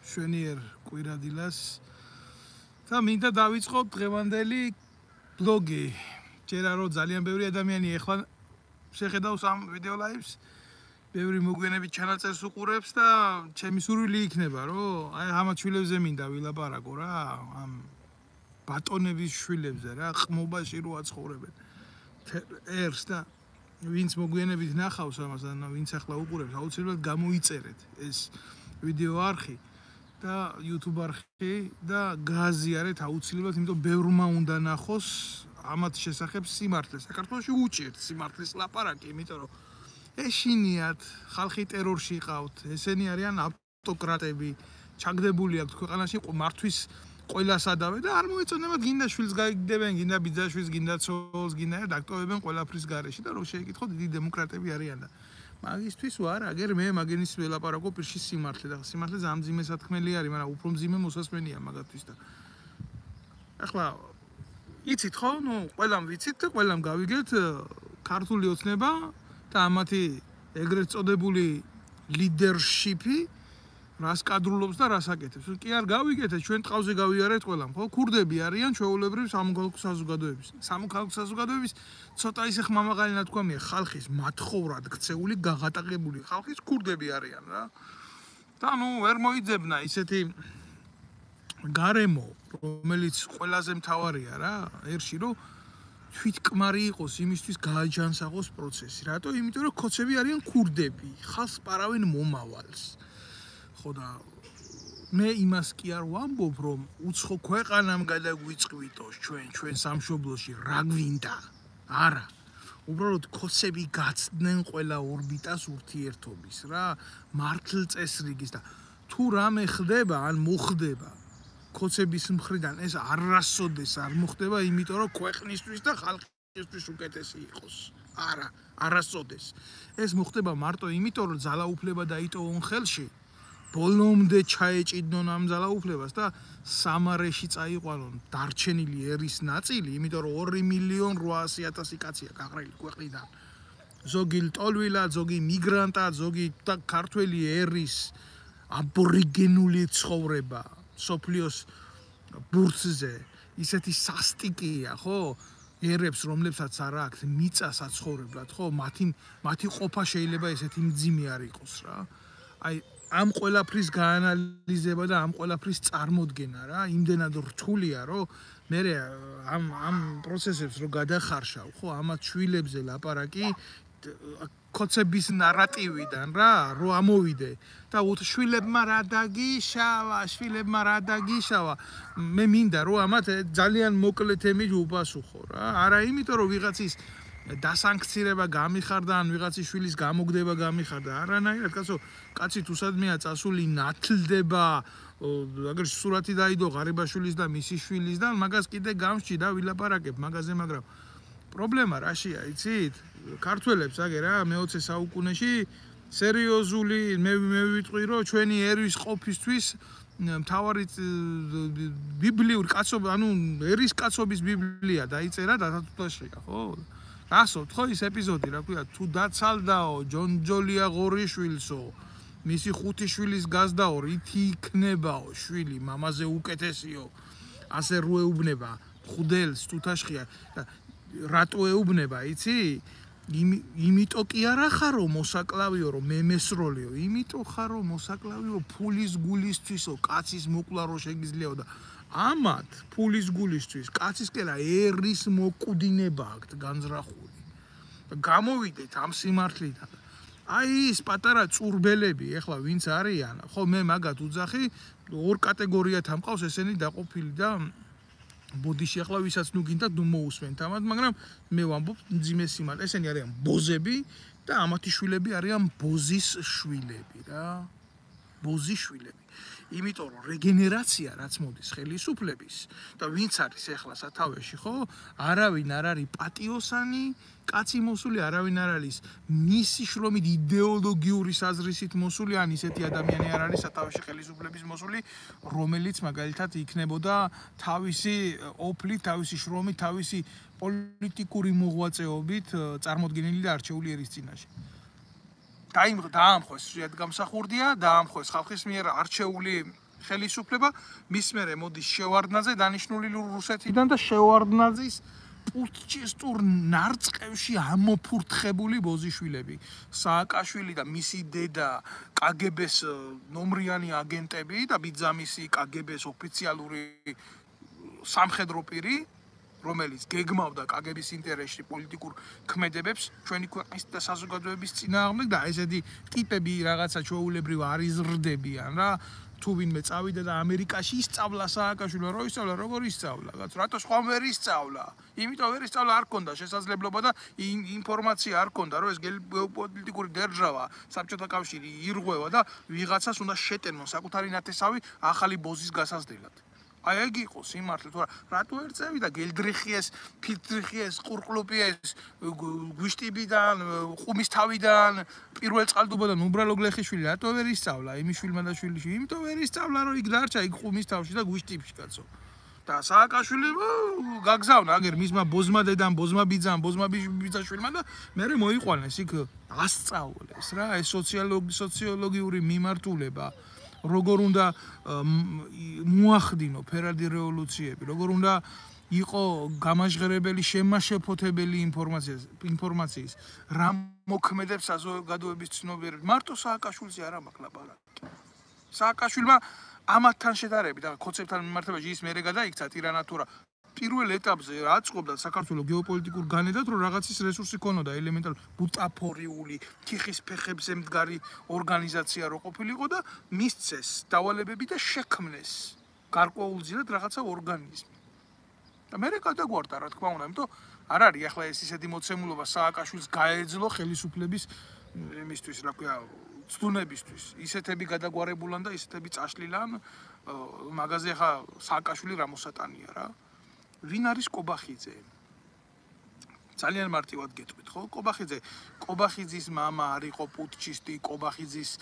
შვენიერ კვირადილას და მინდა დავიწყოთ დღევანდელი ბლოგი. ჯერა რომ ძალიან ბევრი ადამიანი ეხლა შეხედავს ამ ვიდეო ლაივს, ბევრი მოგვიანებით ჩანაწერს უყურებს და ჩემი სურვილი იქნება, რომ აი ამ შვილებზე მინდა ვილაპარაკო რა, ამ ბატონების შვილებზე რა, ყმობაში რო აცხოვრებენ. ერს და ვინც მოგვიანებით ნახავს ამას, ან ვინც ახლა უყურებს, აუცილებლად გამოიწერეთ ეს ვიდეო არხი და YouTube არხი და გააზიარეთ აუცილებლად, იმიტომ ბევრმა უნდა ნახოს ამათ შესახებ სიმართლე. საქართველოში უჭირთ სიმართლის ლაპარაკი, იმიტომ რომ ეშინიათ, ხალხი ტერორში ყავთ, ესენი არიან ავტოკრატები, ჩაგდებული აქვთ ქვეყანაში მართვის ყველა სადავე და არ მოეწონება გინდა შვილს გაიგდებენ, გინდა ბიძაშვილს, გინდა ცოლს, გინდა დაქტოვებენ ყველაფრის გარეშე და რომ შეეკითხოთ დიდი დემოკრატები არიან და მაგისთვის ვარ, აგერ მე მაგენის ველაპარაკო პირში სიმართლე და სიმართლე ძალიან მძიმე სათქმელი არის, მაგრამ უფრო მძიმე მოსასმენია მაგათთვის და ახლა იცით ხო, ნუ ყველამ ვიცით და ყველამ გავიგეთ ქართული ოცნება და ამათი ეგრეთ წოდებული ლიდერშიპი რას კადრულობს და რას აკეთებს. კი არ გავიგეთეთ, ჩვენ ტყავზე გავიარეთ ყველამ, ხო? ქურდები არიან ჩვეულებრივ სამოქალაქო საზოგადოების. სამოქალაქო საზოგადოების ცოტა ისე ხმამაღალი ნათქვამია ხალხის მათხოვრად ქცეული, გაღატაკებული ხალხის ქურდები არიან რა. და ნუ ვერ მოიძებნა ისეთი გარემო, რომელიც ყველაზე მთავარია რა, ერში რომ თვითკმარი იყოს იმისთვის გააჯანსაღოს პროცესი. რატო? იმიტომ რომ ქოცები არიან ქურდები, ხალხს პარავენ მომავალს. ხო და მე იმას კი არ ვამბობ, რომ უცხო ქვეყანამ გადაგვიწყვიტოს ჩვენ სამშობლოში რა გვინდა. არა. უბრალოდ ქოცები გაცდნენ ყველა ორბიტას ურთიერთობის რა, მართლწესრიგის და თუ რამე ხდება, ან მოხდება ქოცების მხრიდან ეს არასოდეს არ მოხდება, იმიტომ რომ ქვეყნისთვის და ხალხისთვის უკეთესი იყოს. არა, არასოდეს. ეს მოხდება მარტო იმიტომ, რომ ძალაუფლება დაიტოვონ ხელში. ბოლომდე ჩაეჭიდნონ ამ ძალაუფლებას და სამარეში წაიყვანონ დარჩენილი ერის ნაწილი, იმიტომ რომ 2.800.000 კაცია გაყრილი ქვეყნიდან. ზოგი ლტოლვილად, ზოგი მიგრანტად, ზოგი ქართველი ერის აბორიგენული ცხოვრება სოფლიოს ბურთზე, ისეთი სასტიკია, ხო? ერებს, რომლებსაც არ აქვს მიწა საცხოვრებლად, ხო? მათი ყოფა შეიძლება ესეთი მძიმე არ იყოს რა. აი ამ ყველაფრის გაანალიზება და ამ ყველაფრის წარმოდგენა რა, იმდენად რთულია, რომ მე ამ პროცესებს რო გადახარშავ, ხო, ამათ შვილებზე ლაპარაკი ქოცების ნარატივიდან რა, რო ამოვიდე და შვილებმა რა დაგიშავა, მე მინდა რომ ამათ ძალიან მოკლე თემით უპასუხო რა, არა იმიტომ რომ ვიღაცის დასანქცირება გამიხარდა ან ვიღაცის შვილის გამოგდება გამიხარდა, არანაირად კაცო, კაცი თუ სადმეა წასული ნათლდება, აგერ სურათი დაიდო ღარიბაშვილის და მისი შვილის და მაგას კიდე გამსჭი და ვილაპარაკებ მაგაზე, მაგრამ პრობლემა რაშია, იცით? ქართველებს აგერ რა მე-20 საუკუნეში სერიოზული მე ვიტყვი რომ ჩვენი ერვის ყოფისთვის მთავარი ბიბლიური კაცობა, ანუ ერის კაცობის ბიბლია დაიწერა დათათუთაშია, ხო? გასწორთ ხო ის ეპიზოდი, რა ქვია, თუ დაცალდაო ჯონჯოლია ღორიშვილსო, მისი 5 შვილის გაზდაო, რითი იქნებაო შვილი, მამაზე უკეთესიო, ასე რო ეუბნება ხუდელს თუთაშხია, რატო ეუბნება, იცი? იმიტომ კი არა ხარო მოსაკლავიო, რომ მემესროლიო, იმიტომ ხარო მოსაკლავიო ფულის გულისთვისო, კაცის მოკლა რო შეგიძლიაო და ამათ ფულის გულისთვის კაცისკერა ერის მოკვდინება აქვთ განზრახული. გამოვიდეთ ამ სიმართლიდან. აი ის პატარა წურბელები, ეხლა ვინც არიან, ხო მე მაგათ უძახი, ორ კატეგორიათ ამყავს ესენი დაყოფილი და ბოდიში ახლა ვისაც ნუ გინდათ ნუ მოусვენთ ამათ, მაგრამ მე ვამბობ მძიმე სიმართლე, ესენი არიან ბოზები და ამათი შვილები არიან ბოზის შვილები რა. ბოზის შვილები. იმიტომ რომ რეგენერაცია რაც მოდის ხელისუფლების და ვინც არის ახლა სათავეში, ხო? არავინ არ არის პატიოსანი, კაცი მოსული, არავინ არ არის მისი შრომით იდეოლოგიური საზრისით მოსული, ან ისეთი ადამიანი არ არის სათავეში ხელისუფლების მოსული, რომელიც მაგალითად იქნებოდა თავისი ოფლით, თავისი შრომით, თავისი პოლიტიკური მოღვაწეობით წარმოდგენილი და არჩეული ერის წინაშე. დაამხოს შეადგამსახურდია, დაამხოს ხალხის მიერ არჩეული ხელისუფლება, მის მერე მოდის შევარდნაძე დანიშნული რუსეთიდან და შევარდნაძის პუტჩისტურ ნარწყევში ამოფურთხებული ბოზიშვილები, სააკაშვილი და მისი დედა კგბ-ს ნომრიანი აგენტები და ბიძამისი კგბ-ს ოფიციალური სამხედრო პირი, რომელიც გეგმავდა კგბ-ის ინტერესში პოლიტიკურ ქმედებებს ჩვენი ქვეყნის და საზოგადოების წინააღმდეგ და ესეთი ტიპები რაღაცა ჩვეულებრივ არ იზრდებიან რა. თუ ვინმე წავიდა და ამერიკაში ისწავლა სააკაშვილმა, რო ისწავლა, როგორ ისწავლა? რატო სხვა ვერ ისწავლა? იმიტომ ვერ ისწავლა, არ ქონდა შესაძლებლობა და ინფორმაცია არ ქონდა, რომ ეს გეოპოლიტიკური დერჟავა, საბჭოთა კავშირი ირღვევა და ვიღაცას უნდა შეტენონ საკუთარი ნათესავი ახალი ბოზის გასაზრდელად. აი ეგ იყო სიმართლე, თუ რატო ვერ წევი და გელდრიხიეს, ფილტრიხიეს, ყურყლუპიეს, გვიშტიბიდან, ყუმის თავიდან, პირველ წყალდუბოდან უბრალო გლეხიშვილი რატო ვერ ისწავლა იმის შვილმა და შვილიში? იმიტომ ვერ ისწავლა, რომ იქ დარჩა იქ ყუმის თავში და გვიშტიბში კაცო. და სააკაშვილი გაგზავნა აგერ მისმა ბოზმა დედამ, ბოზმა ბიძამ, ბოზმა ბიძაშვილმა და მერე მოიყვანეს იქ ასწავლეს რა, ეს სოციოლოგიური მიმართულება. როგორ უნდა მოახდინო ფერადი რევოლუციები, როგორ უნდა იყო გამაჟღერებელი შემაშეფოთებელი ინფორმაციის, რა მოქმედებს საზოგადოების ცნობიერება. მარტო სააკაშვილზე არა მაქვს ლაპარაკი. სააკაშვილმა ამათთან შედარებით, და ხოცებთან მიმართებაში ის მერე გადაიქცა ტირანატურა. პირველ ეტაპზე აწყობდა საქართველოს გეოპოლიტიკურ განედად, რომ რაღაცის რესურსი ქონოდა ელემენტარული ბუტაფორიული, თიხის ფეხებზე მდგარი ორგანიზაცია რო ყოფილიყო და მისცეს დავალებები და შექმნეს გარკვეულწილად რაღაცა ორგანიზმი. და მერე გადაგვარდა რა თქმა უნდა, იმიტომ არ არის ახლა ეს ისეთი მოცემულობა სააკაშვილს გაეძლო ხელისუფლების იმისთვის, რა ქვია, ცდუნებისთვის. ისეთები გადაგვარებულან და ისეთები წაშლილან, მაგაზე ახლა სააკაშვილი რა მოსატანია რა. ვინ არის კობახიძე? ძალიან მარტივად გეტყვით, ხო? კობახიძის მამა არ იყო პუტჩისტი, კობახიძის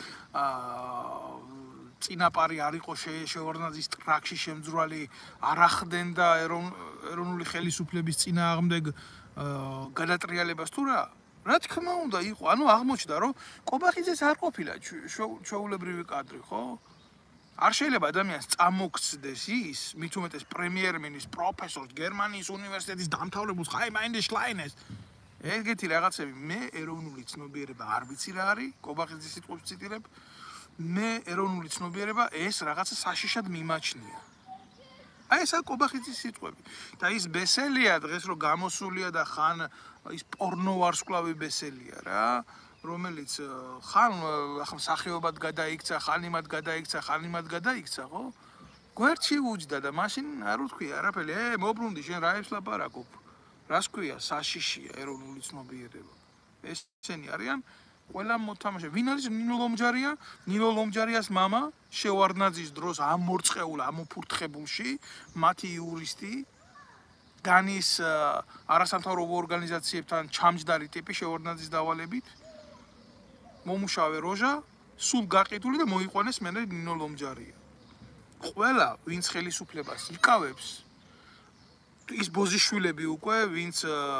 წინაპარი არ იყო შევარდნაძის ტრაქში შემძვრალი, არ ახდენდა ეროვნული ხელისუფლების წინააღმდეგ გადატრიალებას თუ რა? რა თქმა უნდა იყო, ანუ აღმოჩნდა, რომ კობახიძეს არ ყოფილა ჩვეულებრივი კადრი, ხო? არ შეიძლება ადამიანს წამოგცდეს ის, მით უმეტეს პრემიერ-მინისტრს, პროფესორს, გერმანიის უნივერსიტეტის დამთავრებულს, ხაიმაინდე შლაინეს. ეგეთი რაღაცები, მე ეროვნული ცნობიერება არ ვიცი რა არის, კობახიძის სიტყვებს ციტირებ. მე ეროვნული ცნობიერება ეს რაღაცა საშიშად მიმაჩნია. აი ესა კობახიძის სიტყვები. და ის ბესელია დღეს რო გამოსულია და ხან ის პორნოვარსკვლავი ბესელია რა. რომელიც ხან სახეობად გადაიქცა, ხან იმად გადაიქცა, ხო? გვერდში უჯდა და მაშინ არ უთქვია არაფერი, მობრუნდი შენ რა ებს ლაპარაკობ? რას ქვია საშიშია ეროვნული ცნობიერება? ესენი არიან ყველა მოთამაშე. ვინ არის ნინო ლომჯარია? ნინო ლომჯარიას მამა შევარდნაძის დროს ამორწყეულ, ამოფურთხებულში, მათი იურისტი განის არასამთავრობო ორგანიზაციებთან ჩამჯდარი ტიპი შევარდნაძის დავალებით. მომუშავე როჟა, სულ გაყიდული და მოიყვანეს მერე ნინო ლომჯარია. ყველა, ვინც ხელისუფლებას იკავებს, ის ბოზიშვილები უკვე, ვინც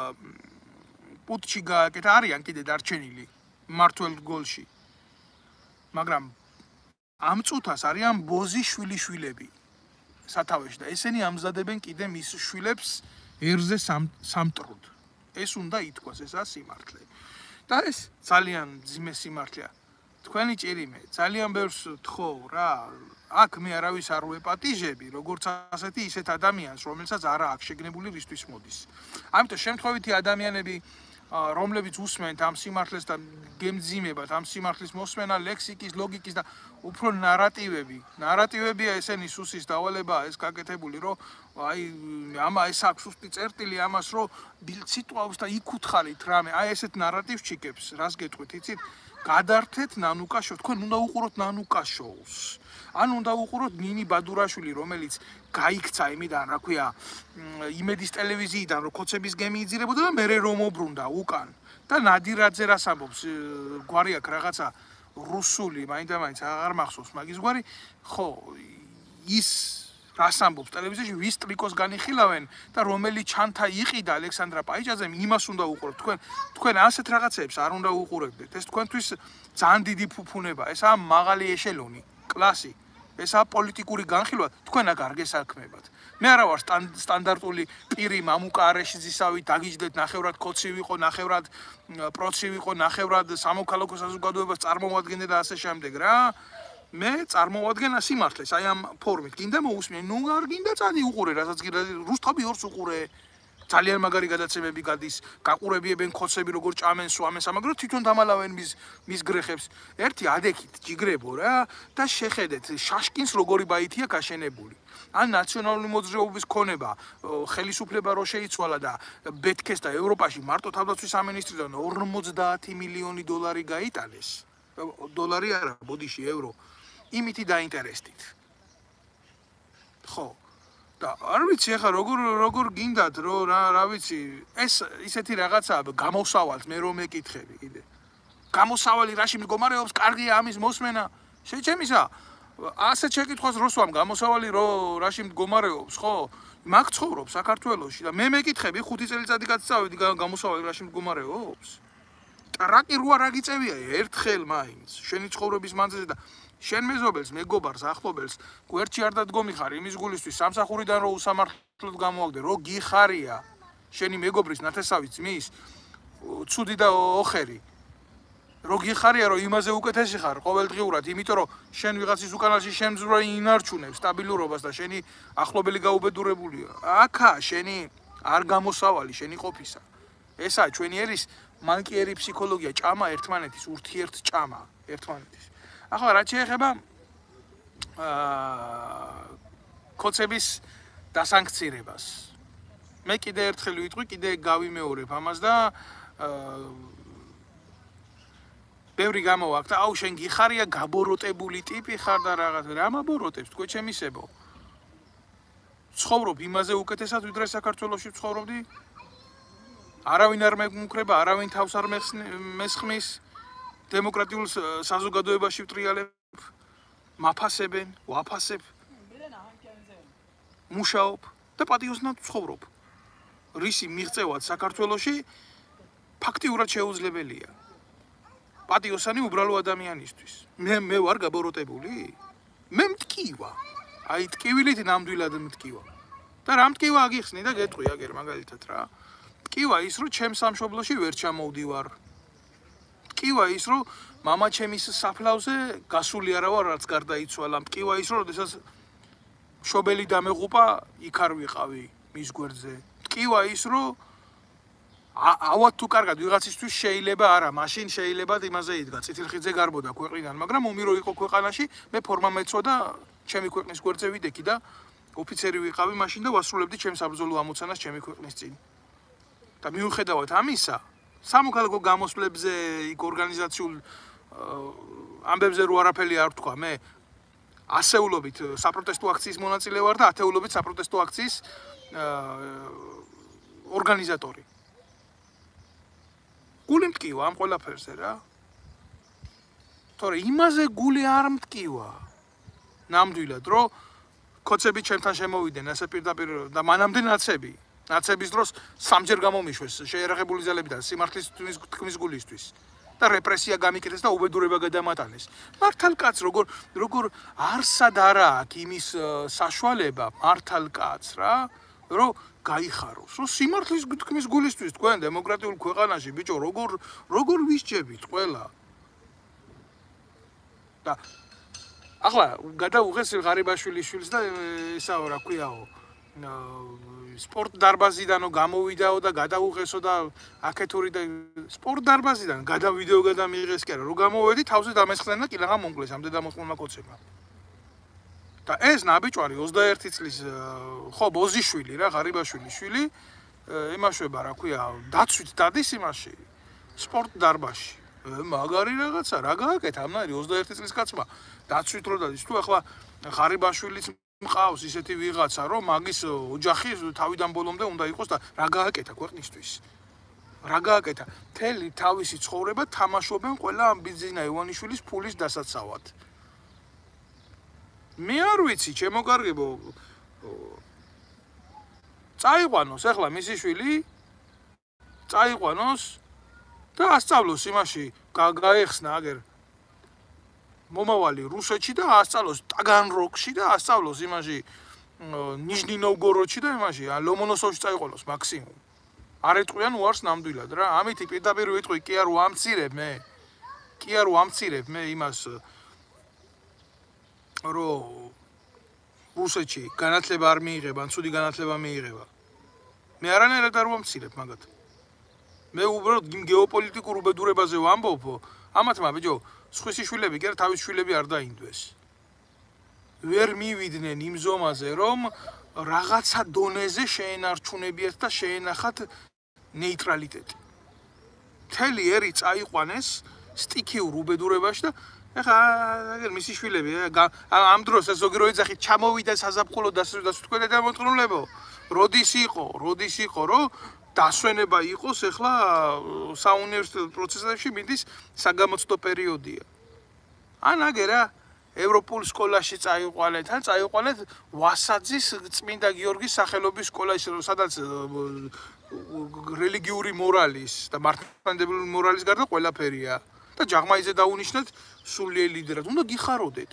პუტჩი გააკეთა, არიან კიდე დარჩენილი მმართველ რგოლში. მაგრამ ამ წუთას არიან ბოზიშვილიშვილები სათავეში და ესენი ამზადებენ კიდე მის შვილებს ერზე სამტროდ. ეს უნდა ითქვას, ესაა სიმართლე. და ეს ძალიან ძიმე სიმართლეა. თქვენი ჭირიმე, ძალიან ბევრს თხოვ რა. აქ მე არავის არ ვეპატიჟები, როგორც ასეთი ისეთ ადამიანს, რომელსაც არა აქვს შეგნებული რისთვის მოდის. ამიტომ შემთხვევითი ადამიანები, რომლებიც უსმენთ ამ სიმართლეს და გემძიმებათ ამ სიმართლის მოსმენა, ლექსიკის, ლოგიკის და უფრო ნარატივებია ესენი სუსის დავალებაა ეს გაკეთებული, რომ აი ეს აქვს სუსტი წერტილი ამას, რომ სიტყვავს და იკუთხარით რამე, აი ესეთ ნარატივს ჩიკებს, რას გეტყვით, იცით? გადართეთ ნანუკა შოუს, თქვენ უნდა უყუროთ ნანუკა შოუს. ან უნდა უყუროთ ნინი ბადურაშვილი, რომელიც გაიქცა იმიდან, რა ქვია, იმედის ტელევიზიიდან, რომ ხოცების გემი იძირებოდა და მერე რომ მობრუნდა უკან. და ნადირაძე რას ამბობს, გვარი აქვს რაღაცა რუსული, მაინდა-მაინც აღარ მახსოვს მაგის გვარი, ხო, ის რას ამბობს ტელევიზიაში, ვის ტრიკოს განიხილავენ და რომელი ჩანთა იყიდა ალექსანდრა პაიჭაძემ, იმას უნდა უყუროთ. თქვენ ასეთ რაღაცებს არ უნდა უყურებდეთ. ეს თქვენთვის ძალიან დიდი ფუფუნება, ესაა მაღალი ეშელონი, კლასი. ესაა პოლიტიკური განხილვა, თქვენ აქ არ გესაქმებათ. მე არა ვარ სტანდარტული პირი მამუკა არეშიძისავით, დაგიჯდეთ ნახევრად კოცი ვიყო, ნახევრად პროცი ვიყო, ნახევრად სამოქალაქო საზოგადოებას წარმოვადგენე და ასე შემდეგ რა. მე წარმოვადგენა სიმართლეს, აი ამ ფორმით. გინდა მოусმენ, ნუ არ გინდა წადი უყურე, რასაც გინდა რუსთავი ორს უყურე. ძალიან მაგარი გადაცემები გადის, გაყურებიებენ ხოცები როგორ ჭამენ, სვამენ, სამაგრო თვითონ დამალავენ მის გრეხებს. ერთი ადექით ჯიგრებო რა და შეხედეთ შაშკინს როგორი ბაითია გაშენებული. ან ნაციონალური მოძრაობის ქონება, ხელისუფლება რო შეიცვალა და ბეთქეს და ევროპაში მარტო თავდაცვის სამინისტროდან 50 მილიონი დოლარი გაიტანეს. დოლარი არა, ბოდიში ევრო. იმითი დაინტერესდით. ხო. და არ ვიცი ახლა როგორ გინდათ რომ რა ვიცი ეს ისეთი რაღაცაა გამოსავალს მე რომ მეკითხები კიდე გამოსავალი რაში მდგომარეობს კარგია ამის მოსმენა შეჩემისა ასეთ შეკითხვას როსვამ გამოსავალი რო რაში მდგომარეობს ხო მაგ ცხოვრობს საქართველოში და მე მეკითხები 5 წელიწადი გაწავედი გამოსავალი რაში მდგომარეობს ტრაკი როა რა გიწევია ერთხელ მაინც შენი ცხოვრების მანძილზე და შენ მეზობელს, მეგობარს, ახლობელს, გვერდში არ დადგომიხარ იმის გულისთვის, სამსახურიდან რო უსამართლოდ გამოვაგდე, რო გიხარია შენი მეგობრის ნათესავი ძმის, ცუდი და ოხერი. რო გიხარია, რომ იმაზე უკეთესი ხარ ყოველდღიურად, იმიტომ რომ შენ ვიღაცის უკანალში შემძვრა ინარჩუნებს სტაბილურობას და შენი ახლობელი გაუბედურებულია. აქა შენი არ გამოსავალი, შენი ყოფისა. ესაა ჩვენი ერის მანკიერი ფსიქოლოგია, ჭამა ერთმანეთის, ურთიერთჭამა ერთმანეთის. ახლა რაც შეეხება კოცების დასანქცირებას. მე კიდე ერთხელ ვიტყვი, კიდე გავიმეორებ ამას და ბევრი გამოვაკდა, აუ შენ გიხარია გაბოროტებული ტიპი ხარ და რაღაც რა მაბოროტებს თქვენ ჩემისებო. ცხოვრობ იმაზე უკეთესად ვიდრე საქართველოში ცხოვრობდი. არავინ არ მეკმუქრება, არავინ თავს არ მესხმის. დემოკრატიულ საზოგადოებაში ვტრიალებ, მაფასებენ, ვაფასებ, მუშაობ და პატიოსნად ცხოვრობ. რისი მიღწევად საქართველოში ფაქტიურად შეუძლებელია. პატიოსანი უბრალო ადამიანისთვის. მე ვარ გაბოროტებული? მე მტკივა. აი ტკივილით ნამდვილად მტკივა. და რა მტკივა აგიხსნი და გეტყვი აგერ მაგალითად რა. მტკივა ის რომ ჩემ სამშობლოში ვერ ჩამოვდივარ. მტკივა ის რომ მამა ჩემის საფლავზე გასული არა ვარ რაც გარდაიცვალა მტკივა ის რომ შესაძ შობელი დამეღუპა იქ არ ვიყავი მის გვერდზე მტკივა ის რომ ავად თუ კარგად ვიღაცისთვის შეიძლება არა მაშინ შეიძლება იმაზე იდგა წითელხიძე გარბოდა ქვეყნიდან მაგრამ ომი რო იყო ქვეყანაში მე ფორმა მეცვა და ჩემი ქვეყნის გვერდზე ვიდექი და ოფიცერი ვიყავი მაშინ და ვასრულებდი ჩემს საბრძოლო ამოცანას ჩემი ქვეყნის წინ და მიუხედავად ამისა სამოქალაქო გამოსვლებზე იქ ორგანიზაციულ ამბებზე რო არაფერი არ თქვა მე ასეულობით საპროტესტო აქციის მონაწილე ვარ და ათეულობით საპროტესტო აქციის ორგანიზატორი გული მტკივა ამ ყველაფერზე რა თორე იმაზე გული არ მტკივა ნამდვილად რომ კოცები ჩემთან შემოვიდნენ ასე პირდაპირ და მანამდე ნაცების დროს სამჯერ გამომიშვეს შეერაღებული ძალები და სიმართლის თქმის გულისთვის და რეპრესია გამიკეთეს და უბედურება გადამატანეს. მართალ კაც როგორ არსად არა აქვს იმის საშუალება მართალ კაც რა რომ გაიხაროს რომ სიმართლის თქმის გულისთვის თქვენ დემოკრატიულ ქვეყანაში ბიჭო როგორ ვისჯებით ყველა და ახლა გადაუღეს ღარიბაშვილის შვილს და ესა რა ქვიაო სპორტ დარბაზიდანო გამოვიდაო და გადაუღესო და აქეთური და სპორტ დარბაზიდან გადავიდეო გადამიღეს კი არა რომ გამოვედი თავზე დამესხდნენ და კი რაღა მომკლეს ამდე დამოწმულმა კოცებმა და ეს ნაბიჯვარი 21 წლის ხო ბოზიშვილი რა ღარიბაშვილის შვილი იმაშვება რა ქვია დაცვით დადის იმაში სპორტ დარბაზში მაგარი რაღაცა რა გააკეთა ამნაირი 21 წლის კაცმა დაცვით რო დადის თუ ახლა ღარიბაშვილის მყავს ისეთი ვიღაცა რომ მაგის ოჯახი თავიდან ბოლომდე უნდა იყოს და რა გააკეთა ქვეყნისთვის რა გააკეთა მთელი თავისი ცხოვრება თამაშობენ ყველა ამ ბიძინა ივანიშვილის ფულის დასაცავად მე არ ვიცი ჩემო კარგებო წაიყვანოს ახლა მისი შვილი წაიყვანოს და ასწავლოს იმაში გაეხსნა აგერ მომავალი რუსეთში და ასწავლოს ტაგანროგში და ასწავლოს იმაში ნიჟნი-ნოვგოროდში და იმაში ლომონოსოვში წაიყოლოს მაქსიმუმ. არ ეტყვიან უარს ნამდვილად რა. ამით პირდაპირ ვიტყვი კი არ ვამცირებ მე. კი არ ვამცირებ მე იმას რომ რუსეთში განათლება არ მიიღება, ან ცუდი განათლება მიიღება. მე არანაირად არ ვამცირებ მაგათ. მე უბრალოდ იმ გეოპოლიტიკურ უბედურებაზე ვამბობ, ამათმა ბიჭო, სხვისი შვილები კი არა თავის შვილები არ დაინდვეს. ვერ მივიდნენ იმ ზომაზე, რომ რაღაცა დონეზე შეენარჩუნებიათ და შეენახათ ნეიტრალიტეტი. მთელი ერი წაიყვანეს სტიქიურ უბედურებაში და ეხლა აგერ მისი შვილები ამ დროს ეს ზოგი რო ეძახით ჩამოვიდა საზაფხულო დასვენება და მოწყრულებო. როდის იყო, რომ დასვენება იყოს ეხლა საუნივერსიტეტო პროცესებში მიდის საგამოცდო პერიოდია. ან აგერა ევროპულ სკოლაში წაიყვანეთ, ან წაიყვანეთ ვასაძის წმინდა გიორგის სახელობის სკოლაში, სადაც რელიგიური მორალის და მართლმადიდებლური მორალის გარდა ყველაფერია. და ჯაღმაიძე დაუნიშნეთ სულიერ ლიდერად. უნდა გიხაროდეთ.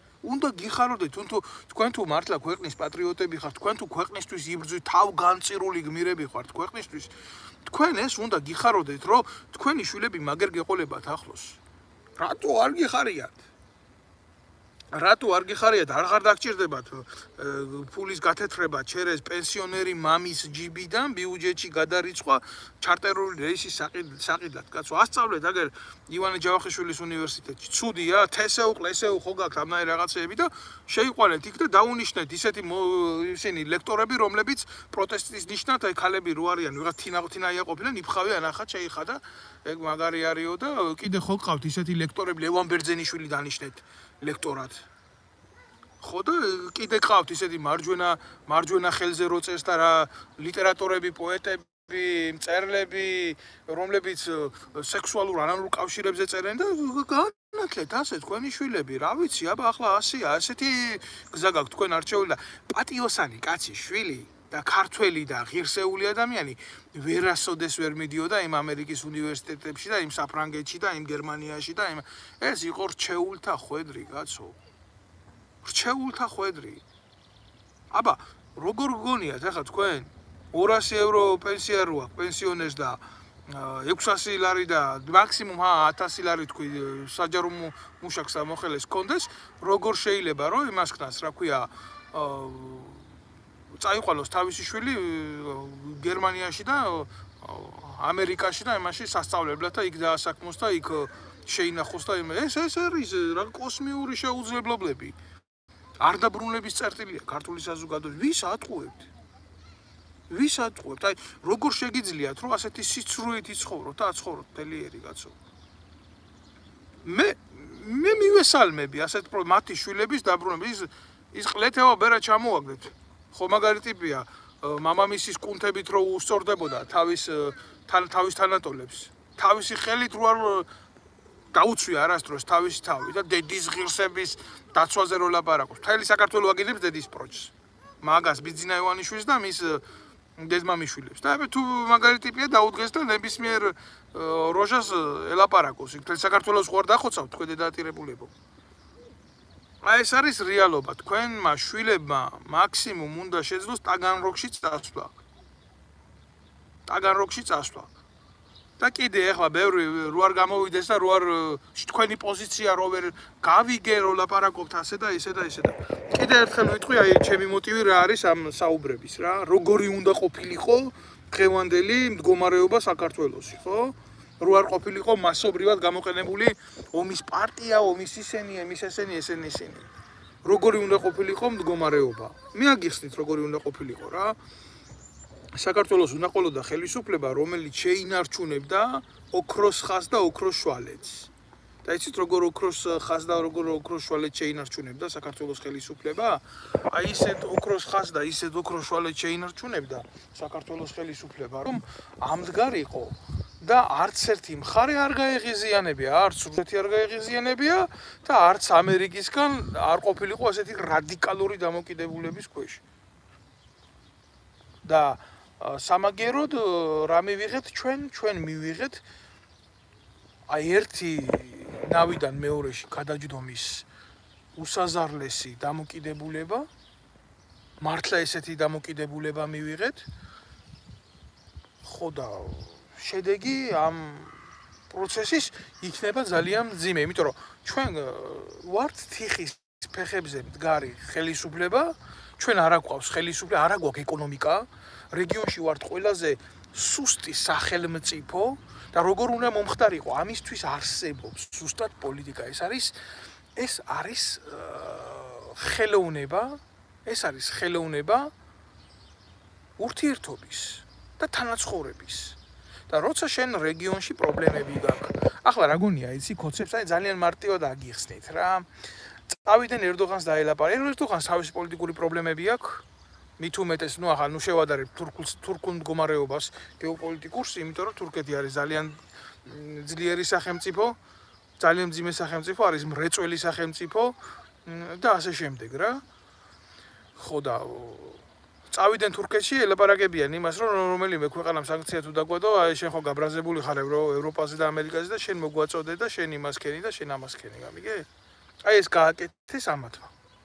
თქვენ თუ მართლა ქვეყნის პატრიოტები ხართ, თქვენ თუ ქვეყნისთვის იბრძვით, თავგანწირული გმირები ხართ ქვეყნისთვის, თქვენ ეს უნდა გიხაროდეთ, რომ თქვენი შვილები მაგერ გეყოლებათ ახლოს. რატო არ გიხარიათ? არ დაგჭირდებათ ფულის გათეთრება ჩერეს პენსიონერი მამის ჯიბიდან ბიუჯეტში გადარიცხვა ჩარტერული რეისის საყიდლად. კაცო, ასწავლეთ აგერ ივანე ჯავახიშვილის უნივერსიტეტში. ცუდია, თესეუ ხო გაქვთ ამნაირი რაღაცეები და შეიყვანეთ იქ და დაუნიშნეთ ისინი ლექტორები, რომლებიც პროტესტის ნიშნად აი ქალები რო არიან, ვიღაც თინაია ყოფილან, იფხავიან ახლა შეიხადა, ეგ მაგარი არისო და კიდე ხო ყავთ ისეთი ლექტორები, ლევან ბერძენიშვილი დანიშნეთ ლექტორად. ხო და კიდე ყავთ ისეთი მარჯვენა ხელზე რო წერს და რა ლიტერატორები, პოეტები, მწერლები, რომლებიც სექსუალურ ანალურ კავშირებზე წერენ და განათლეთ ასე თქვენი შვილები, რა ვიცი, აბა ახლა ასეა, ასეთი გზა გაქვთ თქვენ არჩეული და პატიოსანი კაცი შვილი და ქართველი და ღირსეული ადამიანი ვერასოდეს ვერ მიდიოდა იმ ამერიკის უნივერსიტეტებში და იმ საფრანგეთში და იმ გერმანიაში და ეს იყო რჩეულთა ხვედრი, კაცო. რჩეულთა ხვედრი. აბა, როგორ გგონიათ ახლა თქვენ 200 ევრო პენსია რო აქვს პენსიონერს და 600 ლარი და მაქსიმუმ 1000 ლარი თქვი საჯარო მუშაკს ამოხელეს კონდეს, როგორ შეიძლება რომ იმას ქნას, რა ქვია, წაიყვანოს თავისი შვილი გერმანიაში და ამერიკაში და იმაში სასწავლებლად და იქ დაასაქმოს და იქ შეინახოს და ეს არის რა კოსმიური შეუძლებლობები. არ დაბრუნების წერტილია ქართული საზოგადოება. ვის ატყუებთ? აი, როგორ შეგიძლიათ, რომ ასეთი სიცრუით იცხოვროთ და აცხოვროთ მთელი ერი, კაცო? მე მივესალმები ასეთ მათი შვილების დაბრუნების ის ყლეთევა ბერა ჩამოაგდეთ. ხო მაგარი ტიპია, მამამისის კუნთებით რო უსწორდებოდა თავის თანატოლებს. თავისი ხელით რო არ გაუცვია არასდროს თავისი თავი და დედის ღირსების დაცვაზე რო ლაპარაკობს. მთელი საქართველო აგინებს დედის პროჩს. მაგას ბიძინა ივანიშვილს და მის დედმამიშვილებს. და თუ მაგარი ტიპია დაუდგეს და ნებისმიერ როჟას ელაპარაკოს. იქ მთელი საქართველოს ხوار დახოცავთ თქვენ დედატირებულებო. აი ეს არის რეალობა. თქვენმა შვილებმა მაქსიმუმ უნდა შეძლოს ტაგანროგში წასვლა. და კიდე ახლა ბევრი რო არ გამოვიდეს და რო არ თქვენი პოზიცია რო ვერ გავიგე რო ლაპარაკობთ ასე და ისე და. კიდე ერთხელ ვიტყვი, აი ჩემი მოტივი რა არის ამ საუბრების რა. როგორი უნდა ყოფილიყო დღევანდელი მდგომარეობა საქართველოში, ხო? რო არ ყოფილიყო მასობრივად გამოყენებული ომის პარტია, ომის ისენი, ესენი. როგორი უნდა ყოფილიყო მდგომარეობა? მე აგიხსნით როგორი უნდა ყოფილიყო რა. საქართველოს უნდა ყოლოდა ხელისუფლება, რომელიც შეინარჩუნებდა ოქროს ხაზს და ოქროს შვალეთს. და იცით როგორ ოქროს ხაზს და როგორ ოქროს შვალეთს შეინარჩუნებდა საქართველოს ხელისუფლება? აი ისეთ ოქროს ხაზს და ისეთ ოქროს შვალეთს შეინარჩუნებდა საქართველოს ხელისუფლება, რომ ამდღარიყო და არც ერთი მხარე არ გაეღიზიანებია, არც რუსეთი არ გაეღიზიანებია და არც ამერიკისგან არ ყოფილიყო ასეთი რადიკალური დამოკიდებულების ქვეშ. და სამაგეროდ რა მივიღეთ ჩვენ მივიღეთ აი ერთი ნავიდან მეორეში გადაჯდომის უსაზარლესი დამოკიდებულება, მართლა ესეთი დამოკიდებულება მივიღეთ, ხო და შედეგი ამ პროცესის იქნება ძალიან მძიმე, იმიტომ რომ ჩვენ ვართ თიხის ფეხებზე მდგარი ხელისუფლება, ჩვენ არ აგვყავს ხელისუფლება, არ აგვაქვს ეკონომიკა, რეგიონში ვართ ყველაზე სუსტი სახელმწიფო და როგორ უნდა მომხდარიყო ამისთვის არსებობს ზუსტად პოლიტიკა. ეს არის ხელოვნება ურთიერთობის და თანაცხოვრების. და როცა შენ რეგიონში პრობლემები გაქვს. ახლა რა გონია, იცი კონცეფცია ძალიან მარტივად აგიხსნით რა. წავიდნენ ერდოღანს დაელაპარაკე. ერდოღანს თავისი პოლიტიკური პრობლემები აქვს. მით უმეტეს, ახლა შევადარებ თურქულ მდგომარეობას გეოპოლიტიკურს, იმიტომ რომ თურქეთი არის ძალიან ძლიერი სახელმწიფო, ძალიან მძიმე სახელმწიფო, არის მრეწველი სახელმწიფო და ასე შემდეგ რა. ხო და წავიდნენ თურქეთში, ელაპარაკებიან იმას, რომ რომელიმე ქვეყანამ სანქცია თუ დაგვადო, აი შენ ხო გაბრაზებული ხარ ევროპაზე და ამერიკაზე და შენ მოგვაწოდე და შენ იმას ქენი და შენ ამას ქენი, გამიგე? აი ეს გააკეთეს ამათმა.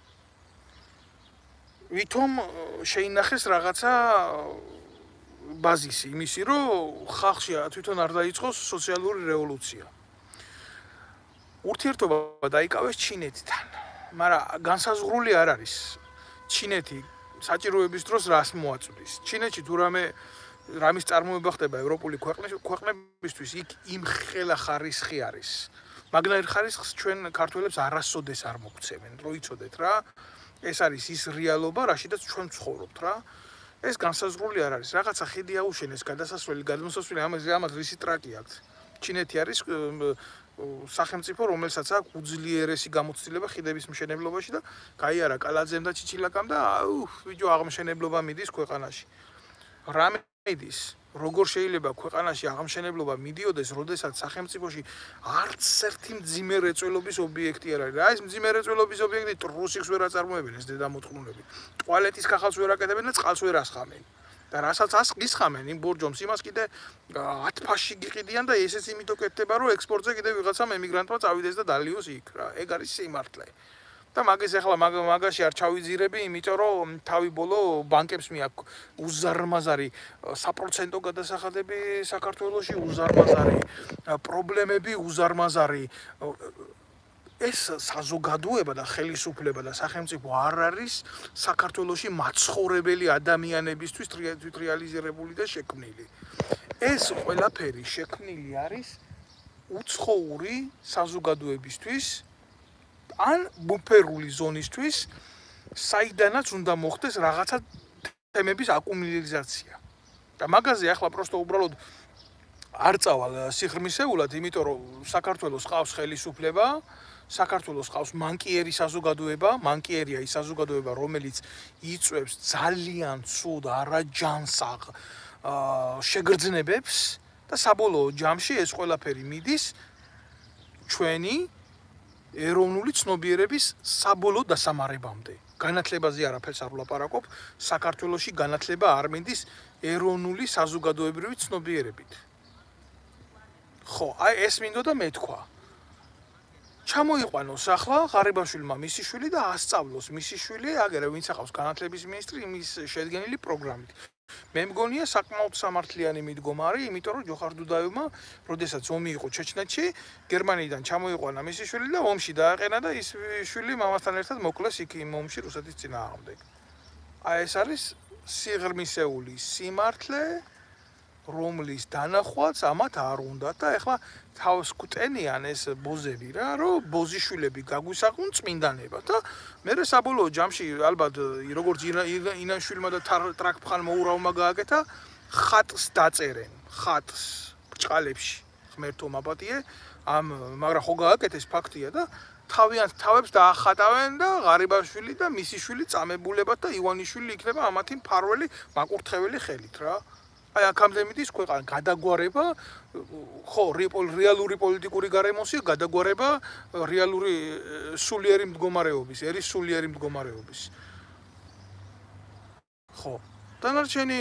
ვითომ შეინახეს რაღაცა ბაზისი იმისი, რომ ხალხში თვითონ არ დაიწყოს სოციალური რევოლუცია. ურთიერთობა დაიკავეს ჩინეთთან, მაგრამ განსაზღვრული არ არის. ჩინეთი საჭიროების დროს რას მოაწვდის. ჩინეთში თუ რამის წარმოება ხდება ევროპული ქვეყნებისთვის, იქ იმხელა ხარისხი არის. მაგნაირ ხარისხს ჩვენ ქართველებს არასოდეს არ მოგცემენ, რო იცოდეთ რა. ეს არის ის რეალობა, რაშიდაც ჩვენ ვცხოვრობთ რა. ეს განსაზღვრული არ არის. რაღაცა ხიდი აუშენეს, გადასასვლელი, გადმოსასვლელი, ამას რისი ტრაკი აქვს. ჩინეთი არის სახელმწიფო, რომელსაც აქვს უძლიერესი გამოცდილება ხიდების მშენებლობაში და გაიარა კალაძემ და ჩიჩილაკამ და ბიჭო აღმშენებლობა მიდის ქვეყანაში. რა მიდის? როგორ შეიძლება ქვეყანაში აღმშენებლობა მიდიოდეს, როდესაც სახელმწიფოში არც ერთი მძიმე რეწველობის ობიექტი არ არის. რა ეს მძიმე რეწველობის ობიექტი? ტრუსიქს ვერ აწარმოებენ ეს დედამოწყნულები. ტუალეტის კახალს ვერ აკეთებენ და წყალს ვერ ასხამენ. და რასაც გისხამენ იმ ბორჯომს, იმას კიდე 10 ფასში გიყიდიან და ესეც იმიტომ კეთდება, რომ ექსპორტზე კიდე ვიღაცამ ემიგრანტმა წავიდეს და დალიოს იქ რა. ეგ არის სიმართლე. და მაგის ახლა მაგაში არ ჩავიძირები, იმიტომ რომ თავი ბოლო ბანკებს მიაქვს უზარმაზარი საპროცენტო გადასახადები საქართველოში, უზარმაზარი პრობლემები, უზარმაზარი ეს საზოგადოება და ხელისუფლება და სახელმწიფო არ არის საქართველოში მაცხოვრებელი ადამიანებისთვის თვითრეალიზირებული და შექმნილი. ეს ყველაფერი შექმნილი არის უცხოური საზოგადოებისთვის ან ბუფერული ზონისთვის, საიდანაც უნდა მოხდეს რაღაცა თემების აკუმულიზაცია. და მაგაზე ახლა პროსტო უბრალოდ არ წავალ სიღრმისეულად, იმიტომ რომ საქართველოს ყავს ხელისუფლება, საქართველოს ყავს მანკიერი საზოგადოება, მანკიერია ის საზოგადოება, რომელიც იწვევს ძალიან ცუდ არაჯანსაღ შეგრძნებებს და საბოლოო ჯამში ეს ყველაფერი მიდის ჩვენი ეროვნული ცნობიერების საბოლოო დასამარებამდე. განათლებაზე არაფერს არ ვლაპარაკობ, საქართველოში განათლება არ მინდის ეროვნული საზოგადოებრივი ცნობიერებით. ხო, აი ეს მინდოდა მეთქვა. ჩამოიყვანოს ახლა ღარიბაშვილმა მისი შვილი და ასწავლოს მისი შვილი, აგერე ვინც ახავს განათლების მინისტრი იმის შედგენილი პროგრამით. მე მგონია საკმაოდ სამართლიანი მიდგომა არის, იმიტომ რომ ჯოხარ დუდაევმა, როდესაც ომი იყო ჩეჩნეთში, გერმანიიდან ჩამოიყვანა მისი შვილი და ომში დააყენა და ის შვილი მამასთან ერთად მოკლეს იქ იმ ომში რუსეთის წინააღმდეგ. აი ეს არის სიღრმისეული სიმართლე, რომლის დანახვაც ამათ არ უნდა და ეხლა თავს გვტენიან ეს ბოზები რა, რომ ბოზიშვილები გაგვისახούν წმინდანებად და მე საბოლოო ჯამში ალბათ როგორც ინანშვილმა და ტრაკფხან მოურავმა გააკეთა, ხატს დაწერენ, ხატს ბრჭყალებში, ღმერთო მაპატიე, მაგრამ ხო გააკეთეს ფაქტია და თავებს დაახატავენ და ღარიბაშვილი და მისი შვილი წამებულებად და ივანიშვილი იქნება ამათი მფარველი მაკურთხეველი ხელით რა. აი აქამდე მიდის ქვეყანა გადაგვარება, ხო, რეალური პოლიტიკური გარემოსია, გადაგვარება რეალური სულიერი მდგომარეობის, ერის სულიერი მდგომარეობის. ხო. დანარჩენი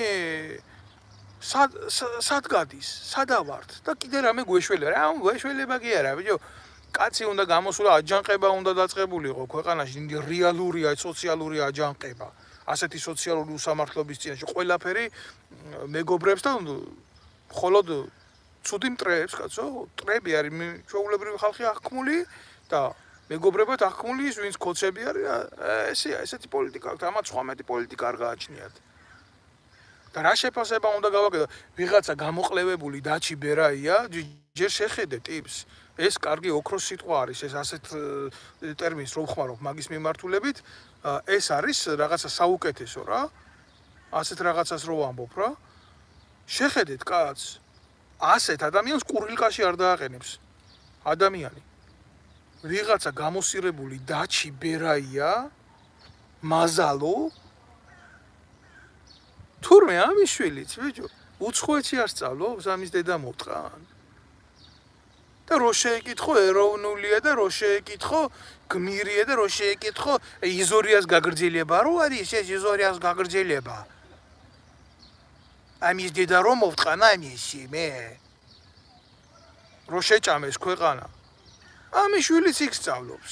სად გადის? სადავართ? და კიდე რამე გვეშველება. რა გვეშველება კი არა, ბიჭო. კაცი უნდა გამოსულა, აჯანყება უნდა დაწყებულიყო ქვეყანაში, რეალური სოციალური აჯანყება. ასეთი სოციალური უსამართლობის წინაშე ყველაფერი მეგობრებს და მხოლოდ ცუდი მტრებს, კაცო, მტრები არის ჩვეულებრივი ხალხი აღქმული და მეგობრებად აღქმული ის, ვინც ქოცები არის, ესეა, ესეთი პოლიტიკა აქვს, ამათ სხვა მეტი პოლიტიკა არ გააჩნიათ. და რა შეფასება უნდა გავაკეთო? ვიღაცა გამოყლევებული დაჩი ბერაია, ჯერ შეხედე ტიპს. ეს კარგი ოქროს სიტყვა არის, ეს ასეთ ტერმინს რო ვხმარობ მაგის მიმართულებით, ეს არის რაღაცა საუკეთესო რა. ასეთ რაღაცას რო ვამბობ რა. შეხედეთ კაცს. ასეთ ადამიანს კურილკაში არ დააყენებს. ადამიანი. ვიღაცა გამოსირებული დაჩი ბერაია, მაზალო თურმე ამის შვილიც, ბიჭო, უცხოეთში არ სწავლობს, ამის დედა მოტყან. და რო შეეკითხო ეროვნულია და რო შეეკითხო გმირია და რო შეეკითხო იზორიას გაგრძელება, რო არის ეს იზორიას გაგრძელება. ამის დედა რომ მოვტყანა ამისი მე. რო შეჭამეს ქვეყანა. ამის შვილიც იქ სწავლობს.